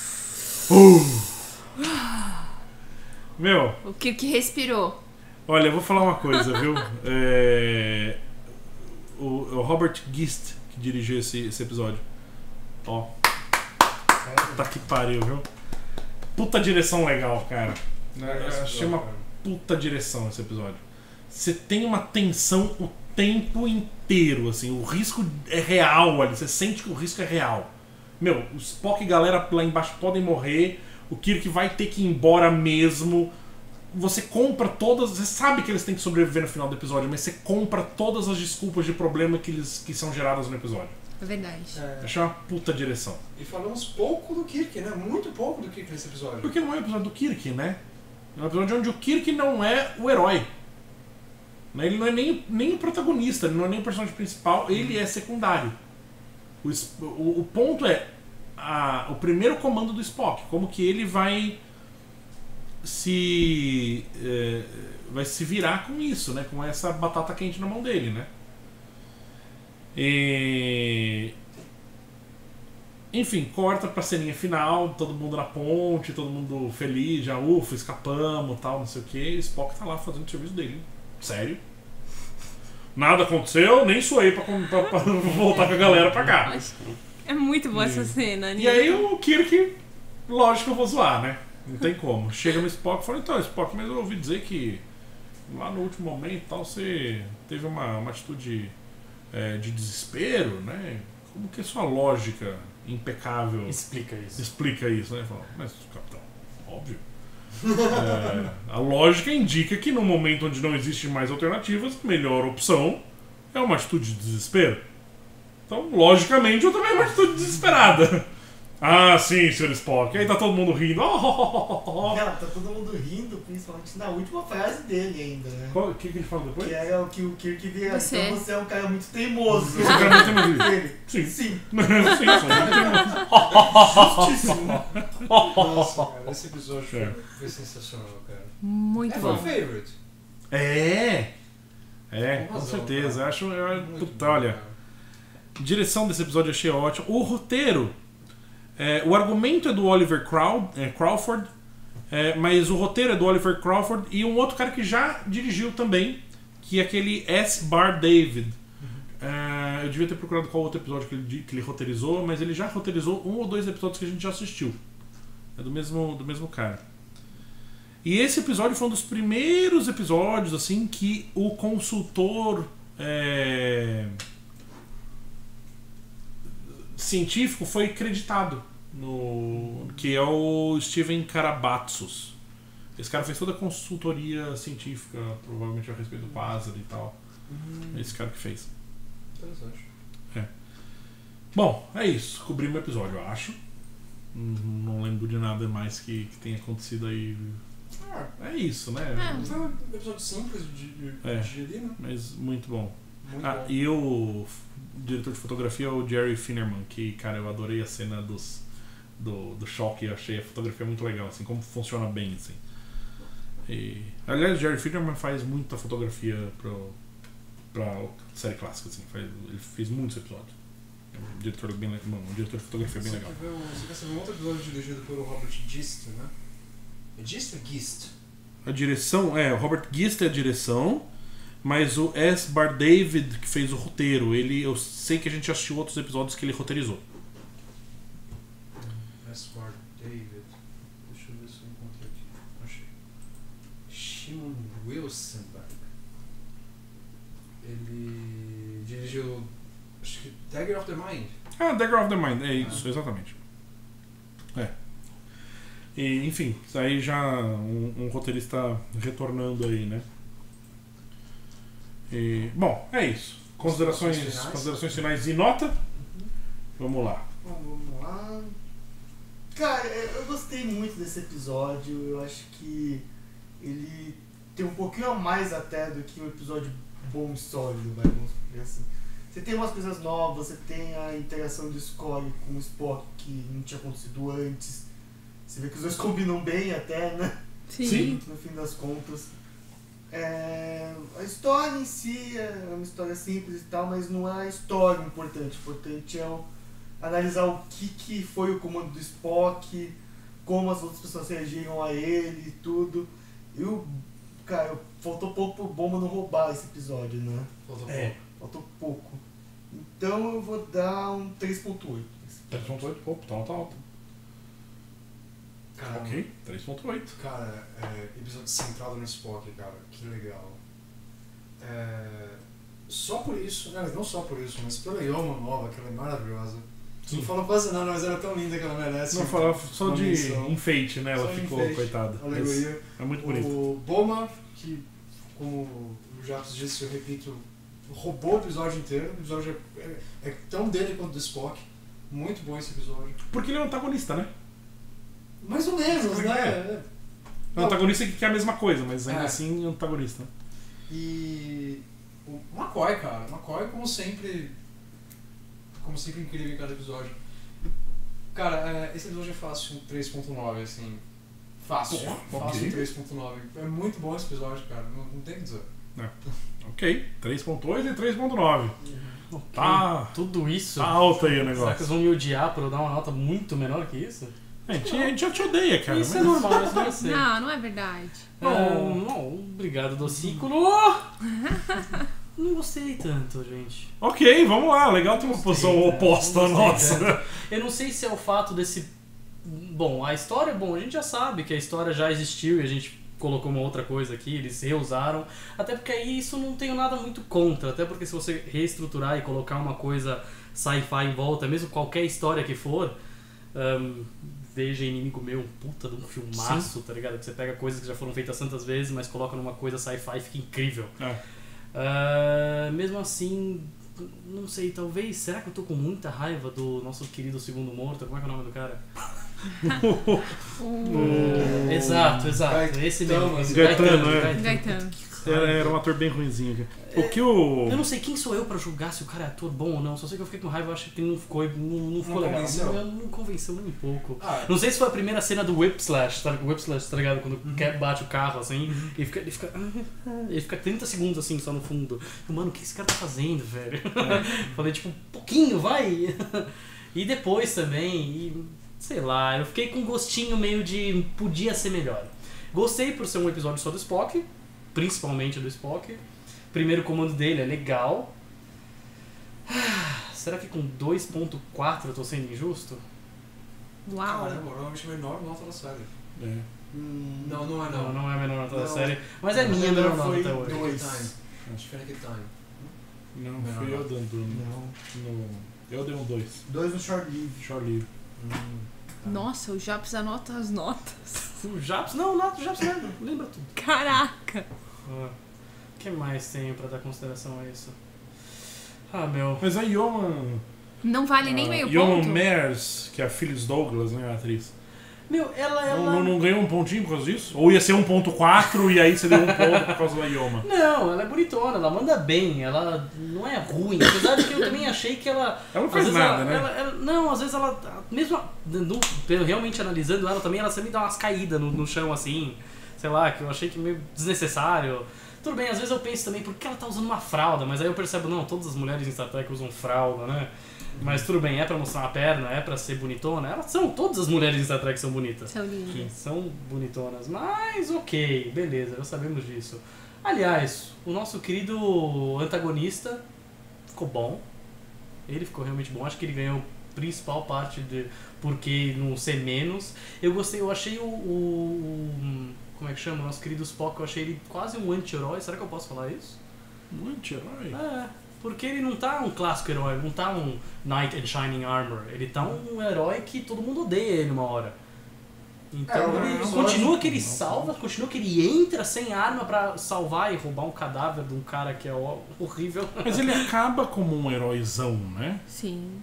A: Meu.
D: O Kirk respirou.
A: Olha, eu vou falar uma coisa, viu? O Robert Gist, que dirigiu esse episódio. Ó. Tá que pariu, viu? Puta direção legal, cara. Eu achei uma puta direção esse episódio. Você tem uma tensão o tempo inteiro, assim. O risco é real ali. Você sente que o risco é real. Meu, o Spock e a galera lá embaixo podem morrer. O Kirk vai ter que ir embora mesmo. Você compra todas... Você sabe que eles têm que sobreviver no final do episódio, mas você compra todas as desculpas de problema que são geradas no episódio.
D: É verdade.
A: Achei uma puta direção.
C: E falamos pouco do Kirk, né? Muito pouco do Kirk nesse episódio.
A: Porque não é um episódio do Kirk, né? É um episódio onde o Kirk não é o herói. Ele não é nem o protagonista, ele não é nem o personagem principal, ele é secundário. O ponto é o primeiro comando do Spock, como que ele vai se virar com isso, né? Com essa batata quente na mão dele, né? Enfim, corta pra ceninha final, todo mundo na ponte, todo mundo feliz, já ufa, escapamos, tal, não sei o que. Spock tá lá fazendo o serviço dele. Sério? Nada aconteceu, nem suei pra voltar com a galera pra cá.
D: É muito boa essa cena, né?
A: E aí o Kirk, lógico que eu vou zoar, né? Não tem como. Chega no Spock e fala: então, Spock, mas eu ouvi dizer que lá no último momento tal, você teve uma atitude de desespero, né? Como que a sua lógica impecável
E: explica
A: isso, né? Fala: mas, capitão, óbvio. A lógica indica que no momento onde não existe mais alternativas, a melhor opção é uma atitude de desespero. Então, logicamente, eu tomei uma atitude desesperada. Ah, sim, Sr. Spock. Aí tá todo mundo rindo.
B: Tá todo mundo rindo, principalmente na última frase dele ainda, né?
A: O que ele fala depois?
B: Que era o que o Kirk via.
D: Você.
B: Então você é um cara muito teimoso.
A: Você é um cara muito teimoso.
B: Ele.
A: Sim.
B: Sim.
C: Justíssimo. Nossa, cara, esse episódio foi sensacional, cara.
D: Muito
C: Foi
D: bom.
C: o favorite.
A: Com certeza. Olha, a direção desse episódio eu achei ótimo. O roteiro, o argumento é do Oliver Crawford, mas o roteiro é do Oliver Crawford e um outro cara que já dirigiu também, que é aquele S. Bar David. Eu devia ter procurado qual outro episódio que ele roteirizou, mas ele já roteirizou 1 ou 2 episódios que a gente já assistiu. É do mesmo cara. E esse episódio foi um dos primeiros episódios assim que o consultor científico foi creditado, que é o Steven Karabatsos. Esse cara fez toda a consultoria científica, provavelmente a respeito do Quasar e tal. É esse cara que fez.
C: Interessante.
A: Bom, é isso. Cobri meu episódio, eu acho. Não lembro de nada mais que tenha acontecido aí. É isso, né?
C: Foi um episódio simples de ali, né?
A: Mas muito bom.
C: Muito bom.
A: E o diretor de fotografia é o Jerry Finnerman, que, cara, eu adorei a cena do choque, eu achei a fotografia muito legal, assim, como funciona bem, assim. Aliás, o Jerry Finnerman faz muita fotografia pra série clássica, assim, ele fez muitos episódios. É um diretor de fotografia bem legal.
C: Você quer saber um outro episódio dirigido pelo Robert Gist, né? É Gist ou Gist?
A: A direção, o Robert Gist é a direção, mas o S. Bar David que fez o roteiro, eu sei que a gente assistiu outros episódios que ele roteirizou.
C: S. Bar David. Deixa eu ver se eu encontro aqui. Achei. Shimon Wilsonberg. Ele dirigiu, acho que Dagger of the Mind.
A: Dagger of the Mind, é isso, exatamente. E, enfim, aí já um roteirista retornando aí, né? Bom, é isso. Considerações finais e nota? Vamos lá.
B: Bom, vamos lá. Cara, eu gostei muito desse episódio. Eu acho que ele tem um pouquinho a mais até do que um episódio bom e sólido, vamos dizer assim. Você tem umas coisas novas, você tem a interação do Scully com o Spock que não tinha acontecido antes. Você vê que os dois combinam bem até, né?
D: Sim.
B: No fim das contas. A história em si é uma história simples e tal, mas não é a história importante. O importante é analisar o que foi o comando do Spock, como as outras pessoas reagiram a ele e tudo. Cara, faltou pouco pro Boma não roubar esse episódio, né? Faltou pouco. Então eu vou dar um 3.8.
A: 3.8, opa, tá alto.
C: Cara,
A: Ok, 3.8.
C: Cara, episódio centrado no Spock, cara, que legal. Só por isso, não só por isso, mas pela Yoma nova, que ela é maravilhosa.
A: Sim.
C: Não falou quase nada, mas ela é tão linda que ela merece.
A: Não falava só de
C: menção.
A: enfeite, né? Ela
C: Só
A: ficou,
C: enfeite,
A: coitada.
C: alegoria.
A: É muito bonito.
C: O Boma, que, como o Jacques disse, eu repito, roubou o episódio inteiro. O episódio é tão dele quanto do Spock. Muito bom esse episódio.
A: Porque ele é um antagonista, né?
C: Mais ou menos, né?
A: É um antagonista que quer a mesma coisa, mas ainda
C: É.
A: assim é um antagonista.
C: E o McCoy, cara. McCoy, como sempre incrível em cada episódio. Cara, esse episódio é fácil, 3.9, assim. Fácil.
A: Porra,
C: Fácil,
A: ok.
C: 3.9. É muito bom esse episódio, cara. Não tem o que dizer.
A: Ok, 3.8 e 3.9.
E: Ok,
A: Tá.
E: Tudo isso.
A: Tá alto aí o
E: Será que
A: negócio.
E: vocês vão me odiar por eu dar uma nota muito menor que isso?
A: A gente já te odeia, cara.
E: Isso
A: mas-
E: é normal, isso vai ser.
D: Não é verdade.
E: Não, obrigado, Docículo. Não gostei tanto, gente.
A: Ok, vamos lá. Legal ter uma posição
E: Gostei,
A: oposta à
E: não gostei
A: nossa.
E: tanto. Eu não sei se é o fato desse... Bom, a história, a gente já sabe que a história já existiu e a gente colocou uma outra coisa aqui, eles reusaram. Até porque aí isso não tenho nada muito contra. Até porque se você reestruturar e colocar uma coisa sci-fi em volta, mesmo qualquer história que for... Veja Inimigo Meu, um puta de um filmaço, tá ligado? Que você pega coisas que já foram feitas tantas vezes, mas coloca numa coisa sci-fi e fica incrível. Mesmo assim, não sei, talvez... Será que eu tô com muita raiva do nosso querido Segundo Morto? Como é que é o nome do cara? Exato. Esse mesmo.
A: Gaetano, é.
D: Gaetano.
A: Era um ator bem ruinzinho. Cara. O que o...
E: Eu não sei quem sou eu pra julgar se o cara é ator bom ou não. Só sei que eu fiquei com raiva, eu acho que ele não ficou legal.
C: convenceu?
E: Não convenceu nem um pouco.
C: Ah,
E: Não sei se foi a primeira cena do Whip Slash, tá ligado? Quando o Cap bate o carro, assim, e ele fica 30 segundos, assim, só no fundo. Mano, o que esse cara tá fazendo, velho? Falei, tipo, um pouquinho, vai! E depois também, sei lá, eu fiquei com um gostinho meio de podia ser melhor. Gostei por ser um episódio só do Spock, principalmente do Spock. Primeiro comando dele é legal. Será que com 2.4 eu tô sendo injusto?
D: Uau.
C: caramba, provavelmente a menor nota da série.
A: É.
C: Não é não.
E: Não é a menor nota da
B: Não.
E: série, mas é
B: A
E: minha
B: menor
E: menor nota
B: foi
E: até hoje.
B: dois.
C: Fennec Time.
A: Não,
C: Menor
A: fui eu
C: nota.
A: dando. Eu dei um 2.
B: 2 no short livre.
A: Short livre.
D: Nossa, o Japs anota as notas.
E: O Japs? Não, o Japs lembra tudo.
D: Caraca.
E: O que mais tenho pra dar consideração a isso? Meu.
A: Mas a Yeoman...
D: Não vale nem meio
A: Yeoman
D: ponto.
A: Mers, que é a Phyllis Douglas, né, a atriz.
E: Meu, ela...
A: Não ganhou um pontinho por causa disso? Ou ia ser 1.4 e aí você deu um ponto por causa da Yeoman?
E: Não, ela é bonitona, ela manda bem, ela não é ruim. Apesar de que eu também achei que ela...
A: Ela não
E: às
A: faz
E: vezes
A: nada, né?
E: Não, às vezes ela... Mesmo realmente analisando ela também, ela sempre dá umas caídas no chão assim. Sei lá, que eu achei que meio desnecessário. Tudo bem, às vezes eu penso também, por que ela tá usando uma fralda? Mas aí eu percebo, não, todas as mulheres em Star Trek usam fralda, né? Mas tudo bem, é pra mostrar uma perna, é pra ser bonitona. Todas as mulheres em Star Trek são bonitas.
D: São lindas.
E: São bonitonas, mas ok, beleza, já sabemos disso. Aliás, o nosso querido antagonista ficou bom. Ele ficou realmente bom, acho que ele ganhou a principal parte de por que não ser menos. Eu achei como é que chama? O nosso querido Spock, eu achei ele quase um anti-herói, será que eu posso falar isso?
A: Um anti-herói?
E: Porque ele não tá um clássico herói, não tá um Knight in Shining Armor, ele tá um herói que todo mundo odeia ele uma hora. Então continua que ele salva, continua que ele entra sem arma pra salvar e roubar um cadáver de um cara que é horrível.
A: Mas ele acaba como um heróizão, né?
D: Sim.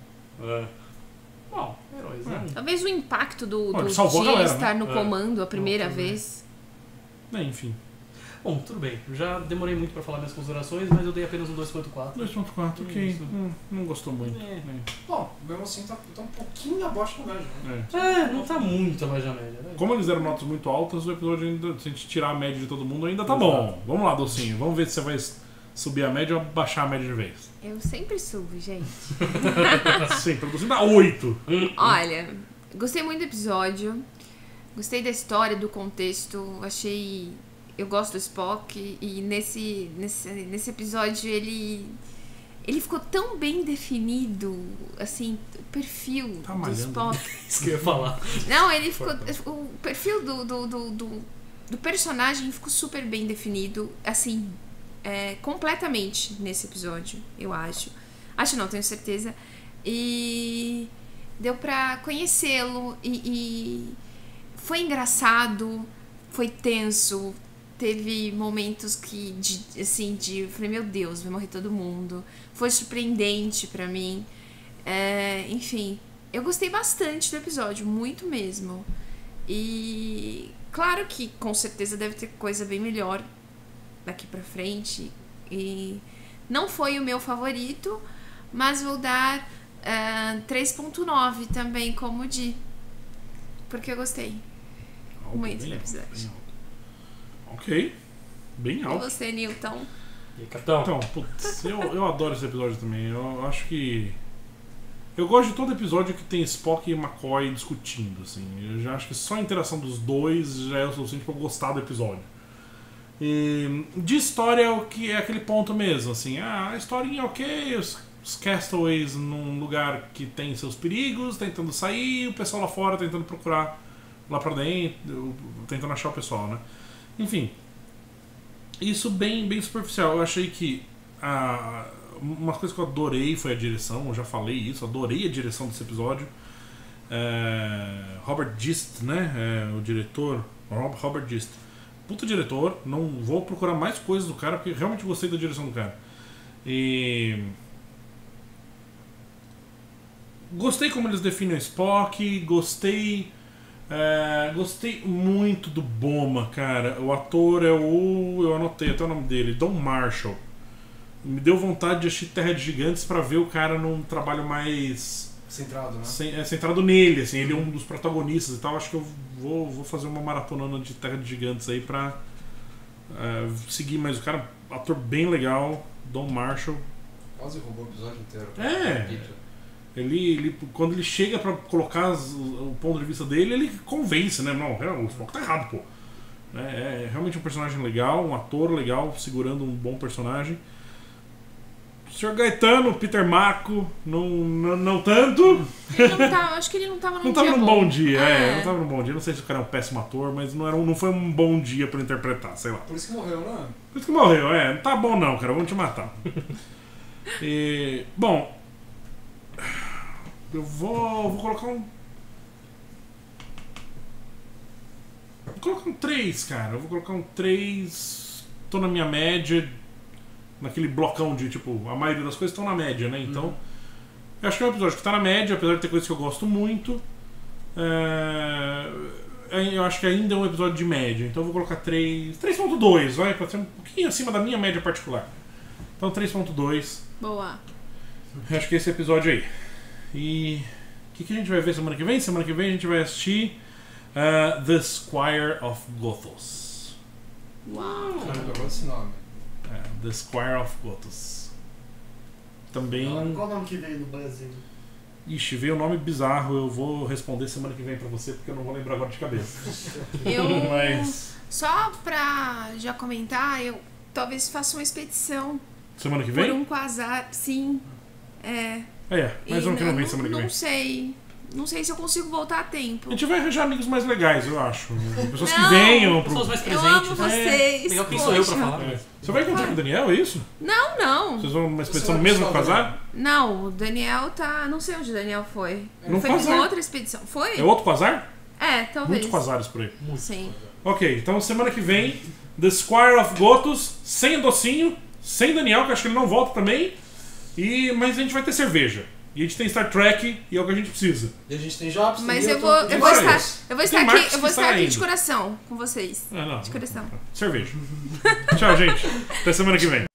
E: Bom, heróizão.
D: Talvez o impacto do
A: Ele salvou a
D: dia
A: galera,
D: estar
A: né?
D: no comando a primeira
E: Não, tudo bem.
D: vez.
A: Enfim.
E: Bom, tudo bem. Eu já demorei muito pra falar minhas considerações, mas eu dei apenas um 2.4.
A: 2.4, ok.
E: Isso.
A: Não gostou muito.
E: É.
C: Bom, mesmo assim tá um pouquinho abaixo da média, né?
E: Não tá muito abaixo da média, né?
A: Como eles deram notas muito altas, o episódio ainda, se a gente tirar a média de todo mundo, ainda tá bom. Vamos lá, Docinho. Vamos ver se você vai subir a média ou baixar a média de vez.
D: Eu sempre subo, gente.
A: Sempre. O Docinho dá 8.
D: Olha, gostei muito do episódio. Gostei da história, do contexto. Achei... Eu gosto do Spock. E nesse episódio ele ficou tão bem definido. Assim, o perfil
A: Tá
D: do
A: malhando,
D: Spock.
E: Isso que eu ia falar.
D: Não, ele ficou... O perfil do personagem ficou super bem definido. Assim, completamente nesse episódio, eu acho. Acho não, tenho certeza. E deu pra conhecê-lo. E foi engraçado, foi tenso. Teve momentos que, eu falei, meu Deus, vai morrer todo mundo. Foi surpreendente pra mim. Enfim, eu gostei bastante do episódio, muito mesmo. E claro que com certeza deve ter coisa bem melhor daqui pra frente. E não foi o meu favorito, mas vou dar 3.9 também, como o Di. Porque eu gostei muito do episódio.
A: Bem alto. Ok. Bem
D: E
A: alto.
D: você, Newton?
E: E aí, capitão?
A: Então, putz, eu adoro esse episódio também. Eu acho que... Eu gosto de todo episódio que tem Spock e McCoy discutindo, assim. Eu já acho que só a interação dos dois já é o suficiente pra eu gostar do episódio. E de história o que é aquele ponto mesmo, assim. A historinha é ok, os castaways num lugar que tem seus perigos, tentando sair, o pessoal lá fora tentando procurar lá pra dentro, tentando achar o pessoal, né? Enfim, isso bem superficial. Eu achei que uma coisa que eu adorei foi a direção. Eu já falei isso, adorei a direção desse episódio. Robert Gist, né? O diretor Robert Gist, puta diretor. Não vou procurar mais coisas do cara, porque realmente gostei da direção do cara. E gostei como eles definem o Spock. Gostei muito do Boma, cara. O ator eu anotei até o nome dele, Don Marshall. Me deu vontade de assistir Terra de Gigantes pra ver o cara num trabalho mais
C: Centrado, né?
A: centrado nele, assim. Ele é um dos protagonistas e tal. Acho que eu vou fazer uma maratonona de Terra de Gigantes aí pra seguir mais o cara. Ator bem legal, Don Marshall.
C: Quase roubou o episódio inteiro.
A: Ele, quando ele chega pra colocar o ponto de vista dele, ele convence, né? Não, o Spock tá errado, pô. É realmente um personagem legal, um ator legal, segurando um bom personagem. O Sr. Gaetano, Peter Mako, não tanto.
D: Acho que ele não tava num
A: Não tava
D: dia
A: num bom dia,
D: É.
A: não tava num bom dia. Não sei se o cara é um péssimo ator, mas não foi um bom dia pra interpretar, sei lá.
C: Por isso que morreu, né?
A: Por isso que morreu, não tá bom não, cara, vamos te matar. Bom, eu vou colocar um... Vou colocar um 3, cara. Eu vou colocar um 3. Tô na minha média. Naquele blocão de, tipo, a maioria das coisas estão na média, né? Então, eu acho que é um episódio que tá na média, apesar de ter coisas que eu gosto muito. Eu acho que ainda é um episódio de média. Então eu vou colocar 3.2, vai, pra ser um pouquinho acima da minha média particular. Então 3.2.
D: Boa.
A: Acho que esse episódio aí. E o que a gente vai ver semana que vem? Semana que vem a gente vai assistir The Squire of Gothos.
D: Uau.
C: Caramba, eu gosto desse nome.
A: The Squire of Gothos. Também...
B: Qual o nome que veio no Brasil?
A: Ixi, veio um nome bizarro. Eu vou responder semana que vem pra você, porque eu não vou lembrar agora de cabeça. Mas...
D: Só pra já comentar, eu talvez faça uma expedição
A: Semana que
D: por
A: vem?
D: um quasar, sim.
A: Mas ano que não vem semana que vem.
D: Não sei. Não sei se eu consigo voltar a tempo.
A: A gente vai arranjar amigos mais legais, eu acho. Pessoas que
D: Não.
A: venham pro...
E: Pessoas mais
D: Eu
E: presentes.
D: amo vocês.
E: Legal, quem sou eu pra
D: poxa.
E: falar?
A: Você vai encontrar com o Daniel, é isso?
D: Não.
A: Vocês vão numa expedição
C: Você
A: mesmo
C: vai
A: com
C: pro
A: casar?
D: Não, o Daniel tá... Não sei onde o Daniel foi.
A: No
D: Foi
A: Quasar.
D: numa outra expedição. Foi?
A: É outro Quasar?
D: talvez.
A: Muitos quasares por aí.
D: Sim.
A: Ok, então semana que vem, The Squire of Gothos, sem Docinho, sem Daniel, que acho que ele não volta também. Mas a gente vai ter cerveja. E a gente tem Star Trek e é o que a gente precisa.
C: E a gente tem Jobs.
D: Mas
C: tem
D: eu vou
A: Tem
D: estar
A: Marcos
D: aqui, eu vou
A: que está
D: estar aqui
A: indo.
D: de coração com vocês.
A: Não.
D: De coração.
A: Cerveja. Tchau, gente. Até semana que vem.